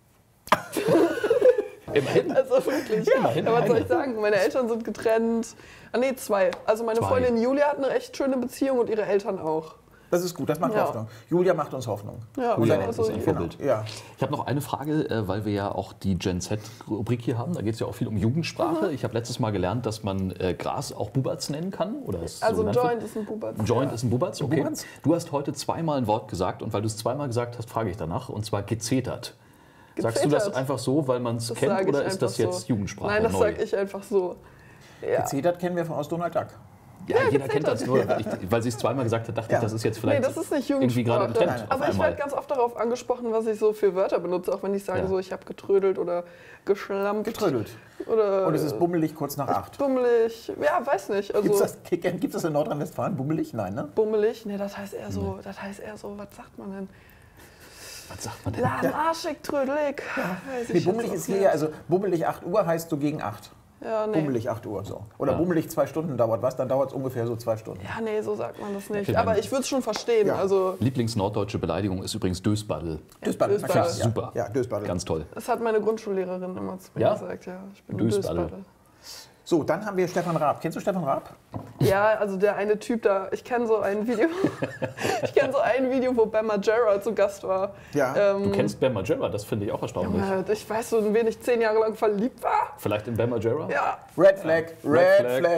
Immerhin. Also wirklich. immerhin Ja, was soll eine. ich sagen? Meine Eltern sind getrennt. Ah nee, zwei. Also meine Zwei. Freundin Julia hat eine echt schöne Beziehung und ihre Eltern auch. Das ist gut, das macht Ja. Hoffnung. Julia macht uns Hoffnung. Ja, Julia also, ist ein Vorbild. Ja. Ich habe noch eine Frage, äh, weil wir ja auch die Gen Z-Rubrik hier haben. Da geht es ja auch viel um Jugendsprache. Ich habe letztes Mal gelernt, dass man äh, Gras auch Bubatz nennen kann. Oder es also so ein genannt wird. Joint ist ein Bubatz. Ein Joint ist ein Bubatz, okay. Bubatz? Du hast heute zweimal ein Wort gesagt und weil du es zweimal gesagt hast, frage ich danach. Und zwar gezetert. Sagst du das Gezetert? einfach so, weil man es Das kennt sag ich oder ist das einfach jetzt so. Jugendsprache Nein, das neu? sage ich einfach so. Ja. Zetert kennen wir von aus Donald Duck. Ja, jeder gezetert. kennt das nur. Ich, weil sie es zweimal gesagt hat, dachte Ja. ich, das ist jetzt Nee, vielleicht das ist nicht irgendwie gerade im Jugendsprache. Trend. auf Aber ich einmal. werde ganz oft darauf angesprochen, was ich so für Wörter benutze, auch wenn ich sage, Ja. so ich habe getrödelt oder geschlampt. Getrödelt. Oder Und es ist bummelig kurz nach acht. bummelig. Ja, weiß nicht. Also Gibt es das, gibt's das in Nordrhein-Westfalen? Bummelig? Nein, ne? bummelig. Nee, das heißt eher so, das heißt eher so, was sagt man denn? Was sagt man denn? Lahmarschig, trödelig. Weiß Nee, ich bummelig jetzt ist auch hier, nicht. also bummelig acht Uhr heißt so gegen acht. Ja, nee. Bummelig acht Uhr so. Oder Ja. bummelig zwei Stunden dauert was, dann dauert es ungefähr so zwei Stunden. Ja, nee, so sagt man das nicht. Okay, Aber dann- ich würde es schon verstehen. Ja. Also, Lieblingsnorddeutsche Beleidigung ist übrigens Dösbaddel. Dösbaddel. Dösbaddel. Ja, Super. Ja, Dösbaddel. Ganz toll. das hat meine Grundschullehrerin immer zu mir Ja? gesagt. Ja, ich bin Dösbaddel. ein Dösbaddel. So, dann haben wir Stefan Raab. Kennst du Stefan Raab? Ja, also der eine Typ da, ich kenne so ein Video, ich kenne so ein Video, wo Ben Margera zu Gast war. Ja. Ähm, Du kennst Ben Margera, das finde ich auch erstaunlich. äh, ich weiß so, in wen ich zehn Jahre lang verliebt war. Vielleicht in Ben Margera? Ja, Red Flag, Red, Flag. Red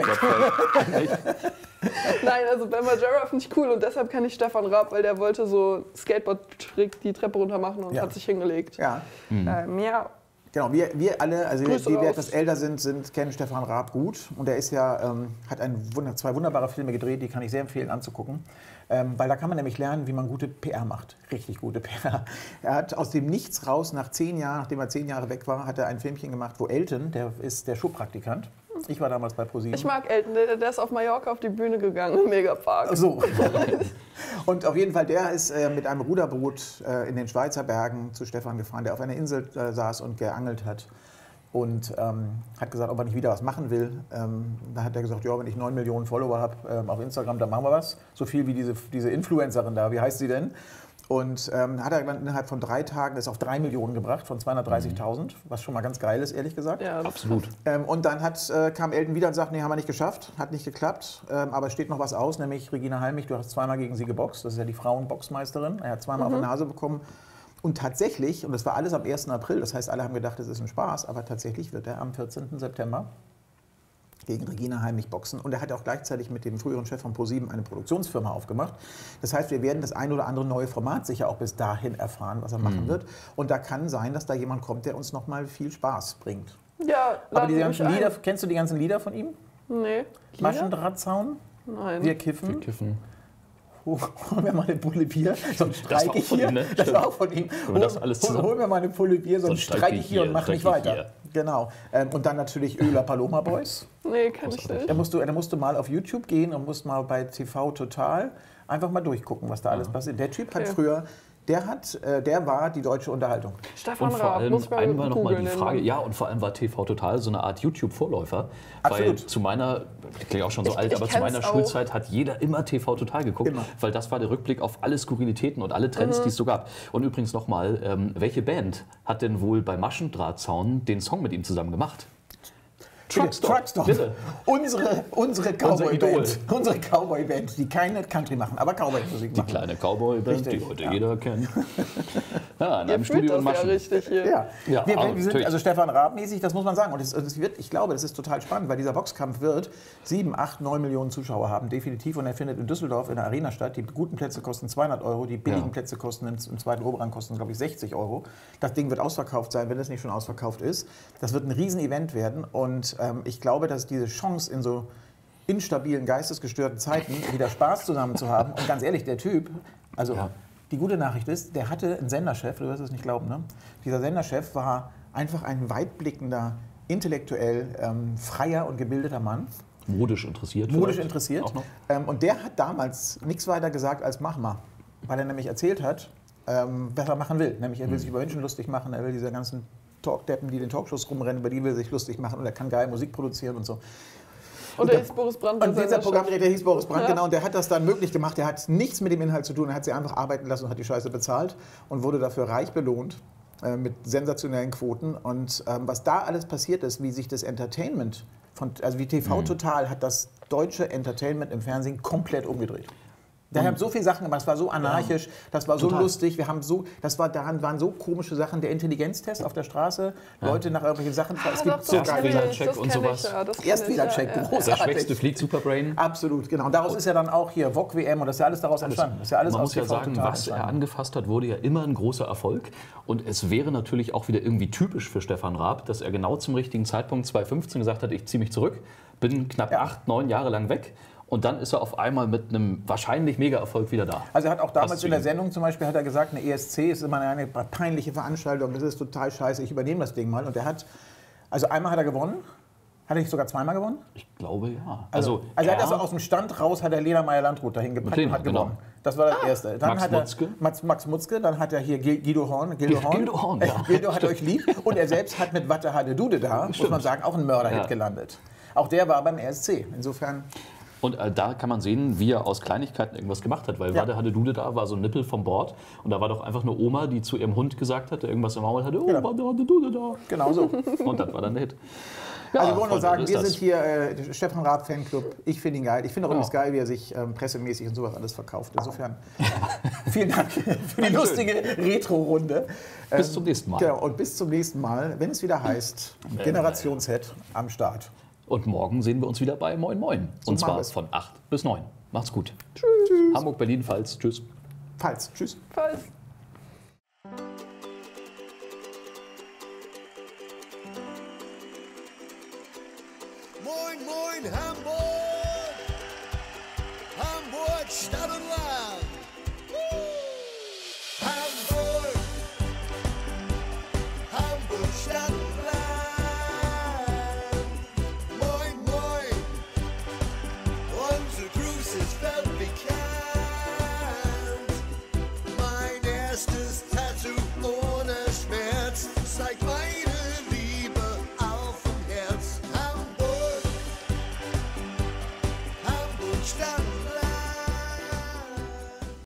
Flag. nein, also Ben Margera finde ich cool und deshalb kenne ich Stefan Raab, weil der wollte so Skateboard-Trick die Treppe runter machen und Ja. hat sich hingelegt. Ja, Ähm, ja. genau. Wir, wir alle, also die, Grüße die wir raus. etwas älter sind, sind, kennen Stefan Raab gut. Und er ist ja, ähm, hat ein, Wunder- zwei wunderbare Filme gedreht, die kann ich sehr empfehlen anzugucken. Ähm, weil da kann man nämlich lernen, wie man gute P R macht. Richtig gute P R. Er hat aus dem Nichts raus, nach zehn Jahren, nachdem er zehn Jahre weg war, hat er ein Filmchen gemacht, wo Elton, der ist der Showpraktikant. Ich war damals bei ProSieben. Ich mag Elton, der, der ist auf Mallorca auf die Bühne gegangen im Megapark. So. Und auf jeden Fall, der ist äh, mit einem Ruderboot äh, in den Schweizer Bergen zu Stefan gefahren, der auf einer Insel äh, saß und geangelt hat. Und ähm, hat gesagt, ob er nicht wieder was machen will. Ähm, da hat er gesagt, ja, wenn ich neun Millionen Follower habe ähm, auf Instagram, dann machen wir was. So viel wie diese, diese Influencerin da, wie heißt sie denn? Und ähm, hat er dann innerhalb von drei Tagen das auf drei Millionen gebracht, von zweihundertdreißigtausend, was schon mal ganz geil ist, ehrlich gesagt. Ja, das Absolut. Ähm, und dann hat, äh, kam Elton wieder und sagte, nee, haben wir nicht geschafft, hat nicht geklappt, ähm, aber es steht noch was aus, nämlich Regina Halmich, du hast zweimal gegen sie geboxt, das ist ja die Frauenboxmeisterin, er hat zweimal auf die Nase bekommen. Und tatsächlich, und das war alles am ersten April, das heißt, alle haben gedacht, das ist ein Spaß, aber tatsächlich wird er am vierzehnten September gegen Regina Halmich boxen. Und er hat auch gleichzeitig mit dem früheren Chef von ProSieben eine Produktionsfirma aufgemacht. Das heißt, wir werden das ein oder andere neue Format sicher auch bis dahin erfahren, was er machen wird. Und da kann sein, dass da jemand kommt, der uns nochmal viel Spaß bringt. Ja, Aber laden die Sie ganzen mich ein. Lieder, kennst du die ganzen Lieder von ihm? Nee. Maschendrahtzaun, Nein. wir kiffen, Wir kiffen. holen wir mal eine Pulle Bier, sonst Das war streike auch ich von hier. ihm, ne? Das Stimmt. war auch von ihm. Wenn wir das alles Hol- zusammen- Holen wir mal eine Pulle Bier, sonst streike ich hier und mach nicht streike ich weiter. Genau. Ähm, und dann natürlich Öler Paloma Boys. Nee, kenn ich nicht. Da musst, du, da musst du mal auf YouTube gehen und musst mal bei T V Total einfach mal durchgucken, was da alles passiert. Der Typ hat Okay. früher der, hat, äh, der war die deutsche Unterhaltung. Stefan Und vor Raab, allem muss man einmal nochmal die googeln, den Frage, Mann. ja, und vor allem war T V Total so eine Art YouTube-Vorläufer. Weil Absolut. zu meiner, ich klinge auch schon so Ich- alt, ich aber zu kenn's meiner auch. Schulzeit hat jeder immer T V Total geguckt, Immer. weil das war der Rückblick auf alle Skurrilitäten und alle Trends, die es so gab. Und übrigens nochmal, ähm, welche Band hat denn wohl bei Maschendrahtzaun den Song mit ihm zusammen gemacht? Truckstop. Truckstop. Bitte. Unsere, unsere Idol. Cowboy-Band. Unsere Cowboy-Band, die keine Country machen, aber Cowboy-Musik Die machen. kleine Cowboy-Band, die Richtig, heute ja. jeder kennt. Ja, in Ihr einem fühlt Studio in das ja Maschen. richtig hier. Ja, Ja, wir, aber wir sind natürlich. also Stefan Raab-mäßig, das muss man sagen. Und es, es wird, ich glaube, das ist total spannend, weil dieser Boxkampf wird sieben, acht, neun Millionen Zuschauer haben, definitiv. Und er findet in Düsseldorf in der Arena statt. Die guten Plätze kosten zweihundert Euro, die billigen Ja. Plätze kosten im, im zweiten Oberrang kosten, glaube ich, sechzig Euro. Das Ding wird ausverkauft sein, wenn es nicht schon ausverkauft ist. Das wird ein Riesen-Event werden. Und ähm, ich glaube, dass diese Chance in so instabilen, geistesgestörten Zeiten wieder Spaß zusammen zu haben. Und ganz ehrlich, der Typ, also Ja. die gute Nachricht ist, der hatte einen Senderchef, du wirst es nicht glauben, ne? Dieser Senderchef war einfach ein weitblickender, intellektuell ähm, freier und gebildeter Mann, Modisch interessiert. modisch vielleicht interessiert. auch noch. Ähm, und der hat damals nichts weiter gesagt als mach mal, weil er nämlich erzählt hat, ähm, was er machen will. Nämlich er will sich über Menschen lustig machen, er will diese ganzen Talkdeppen, die den Talkshows rumrennen, über die will er sich lustig machen und er kann geil Musik produzieren und so. Und da ist Boris Brandt. Und dieser Programmdirektor hieß Boris Brandt, Ja. genau, und der hat das dann möglich gemacht. Der hat nichts mit dem Inhalt zu tun, er hat sie einfach arbeiten lassen und hat die Scheiße bezahlt und wurde dafür reich belohnt äh, mit sensationellen Quoten. Und ähm, was da alles passiert ist, wie sich das Entertainment, von, also wie T V Total hat das deutsche Entertainment im Fernsehen komplett umgedreht. Da haben so viele Sachen gemacht, das war so anarchisch, das war so Total. lustig, wir haben so, das war, daran waren so komische Sachen, der Intelligenztest auf der Straße, Leute nach irgendwelchen Sachen, es gibt so Ah, das geile kenn ich, Erstwählercheck das und kenn sowas. ich, ja, das kenn ich, Erstwählercheck, ja, ja. Der großartig. Schwächste fliegt Superbrain. Absolut, genau. Und daraus ist ja dann auch hier V O G W M und das ist ja alles daraus entstanden. Das ist ja alles Man aus muss ja T V sagen, Total was er entstanden. angefasst hat, wurde ja immer ein großer Erfolg. Und es wäre natürlich auch wieder irgendwie typisch für Stefan Raab, dass er genau zum richtigen Zeitpunkt zwanzig fünfzehn gesagt hat, ich ziehe mich zurück, bin knapp Ja. acht, neun Jahre lang weg. Und dann ist er auf einmal mit einem wahrscheinlich Mega-Erfolg wieder da. Also er hat auch damals Passt in der zu ihm. Sendung zum Beispiel hat er gesagt, eine E S C ist immer eine peinliche Veranstaltung, das ist total scheiße, ich übernehme das Ding mal. Und er hat, also einmal hat er gewonnen, hat er nicht sogar zweimal gewonnen? Ich glaube, ja. Also, also er hat er- also aus dem Stand raus, hat er Lena Meyer-Landrut dahin gepackt Lena, und hat genau. gewonnen. Das war das Erste. Dann Max hat er, Mutzke. Max, Max Mutzke, dann hat er hier Gil- Guido Horn. Gildo Horn, Gildo Horn, ja. Gildo hat euch lieb. Und er selbst hat mit Watte Hade Dude da, muss Stimmt. man sagen, auch ein Mörderhit Ja. gelandet. Auch der war beim E S C. Insofern... Und äh, da kann man sehen, wie er aus Kleinigkeiten irgendwas gemacht hat. Weil Ja. Wade hatte Dude da, war so ein Nippel vom Bord. Und da war doch einfach eine Oma, die zu ihrem Hund gesagt hat, der irgendwas im Maul hatte, oh, Genau. Wade hatte Dude da. Genau so. Und das war dann der Hit. Ja, Also wir wollen nur Freunde, sagen, so wir ist das. sind hier äh, Stefan Raab Fanclub. Ich finde ihn geil. Ich finde auch Ja. übrigens geil, wie er sich ähm, pressemäßig und sowas alles verkauft. Insofern vielen Dank für die lustige Retro-Runde. Bis zum nächsten Mal. Genau, und bis zum nächsten Mal, wenn es wieder heißt, Generationshead am Start. Und morgen sehen wir uns wieder bei Moin Moin. Und machen zwar wir's. von acht bis neun. Macht's gut. Tschüss. Hamburg, Berlin, Pfalz. Tschüss. Pfalz. Tschüss. Falls. Moin, moin, Hamburg! Hamburg, Stadt und Land!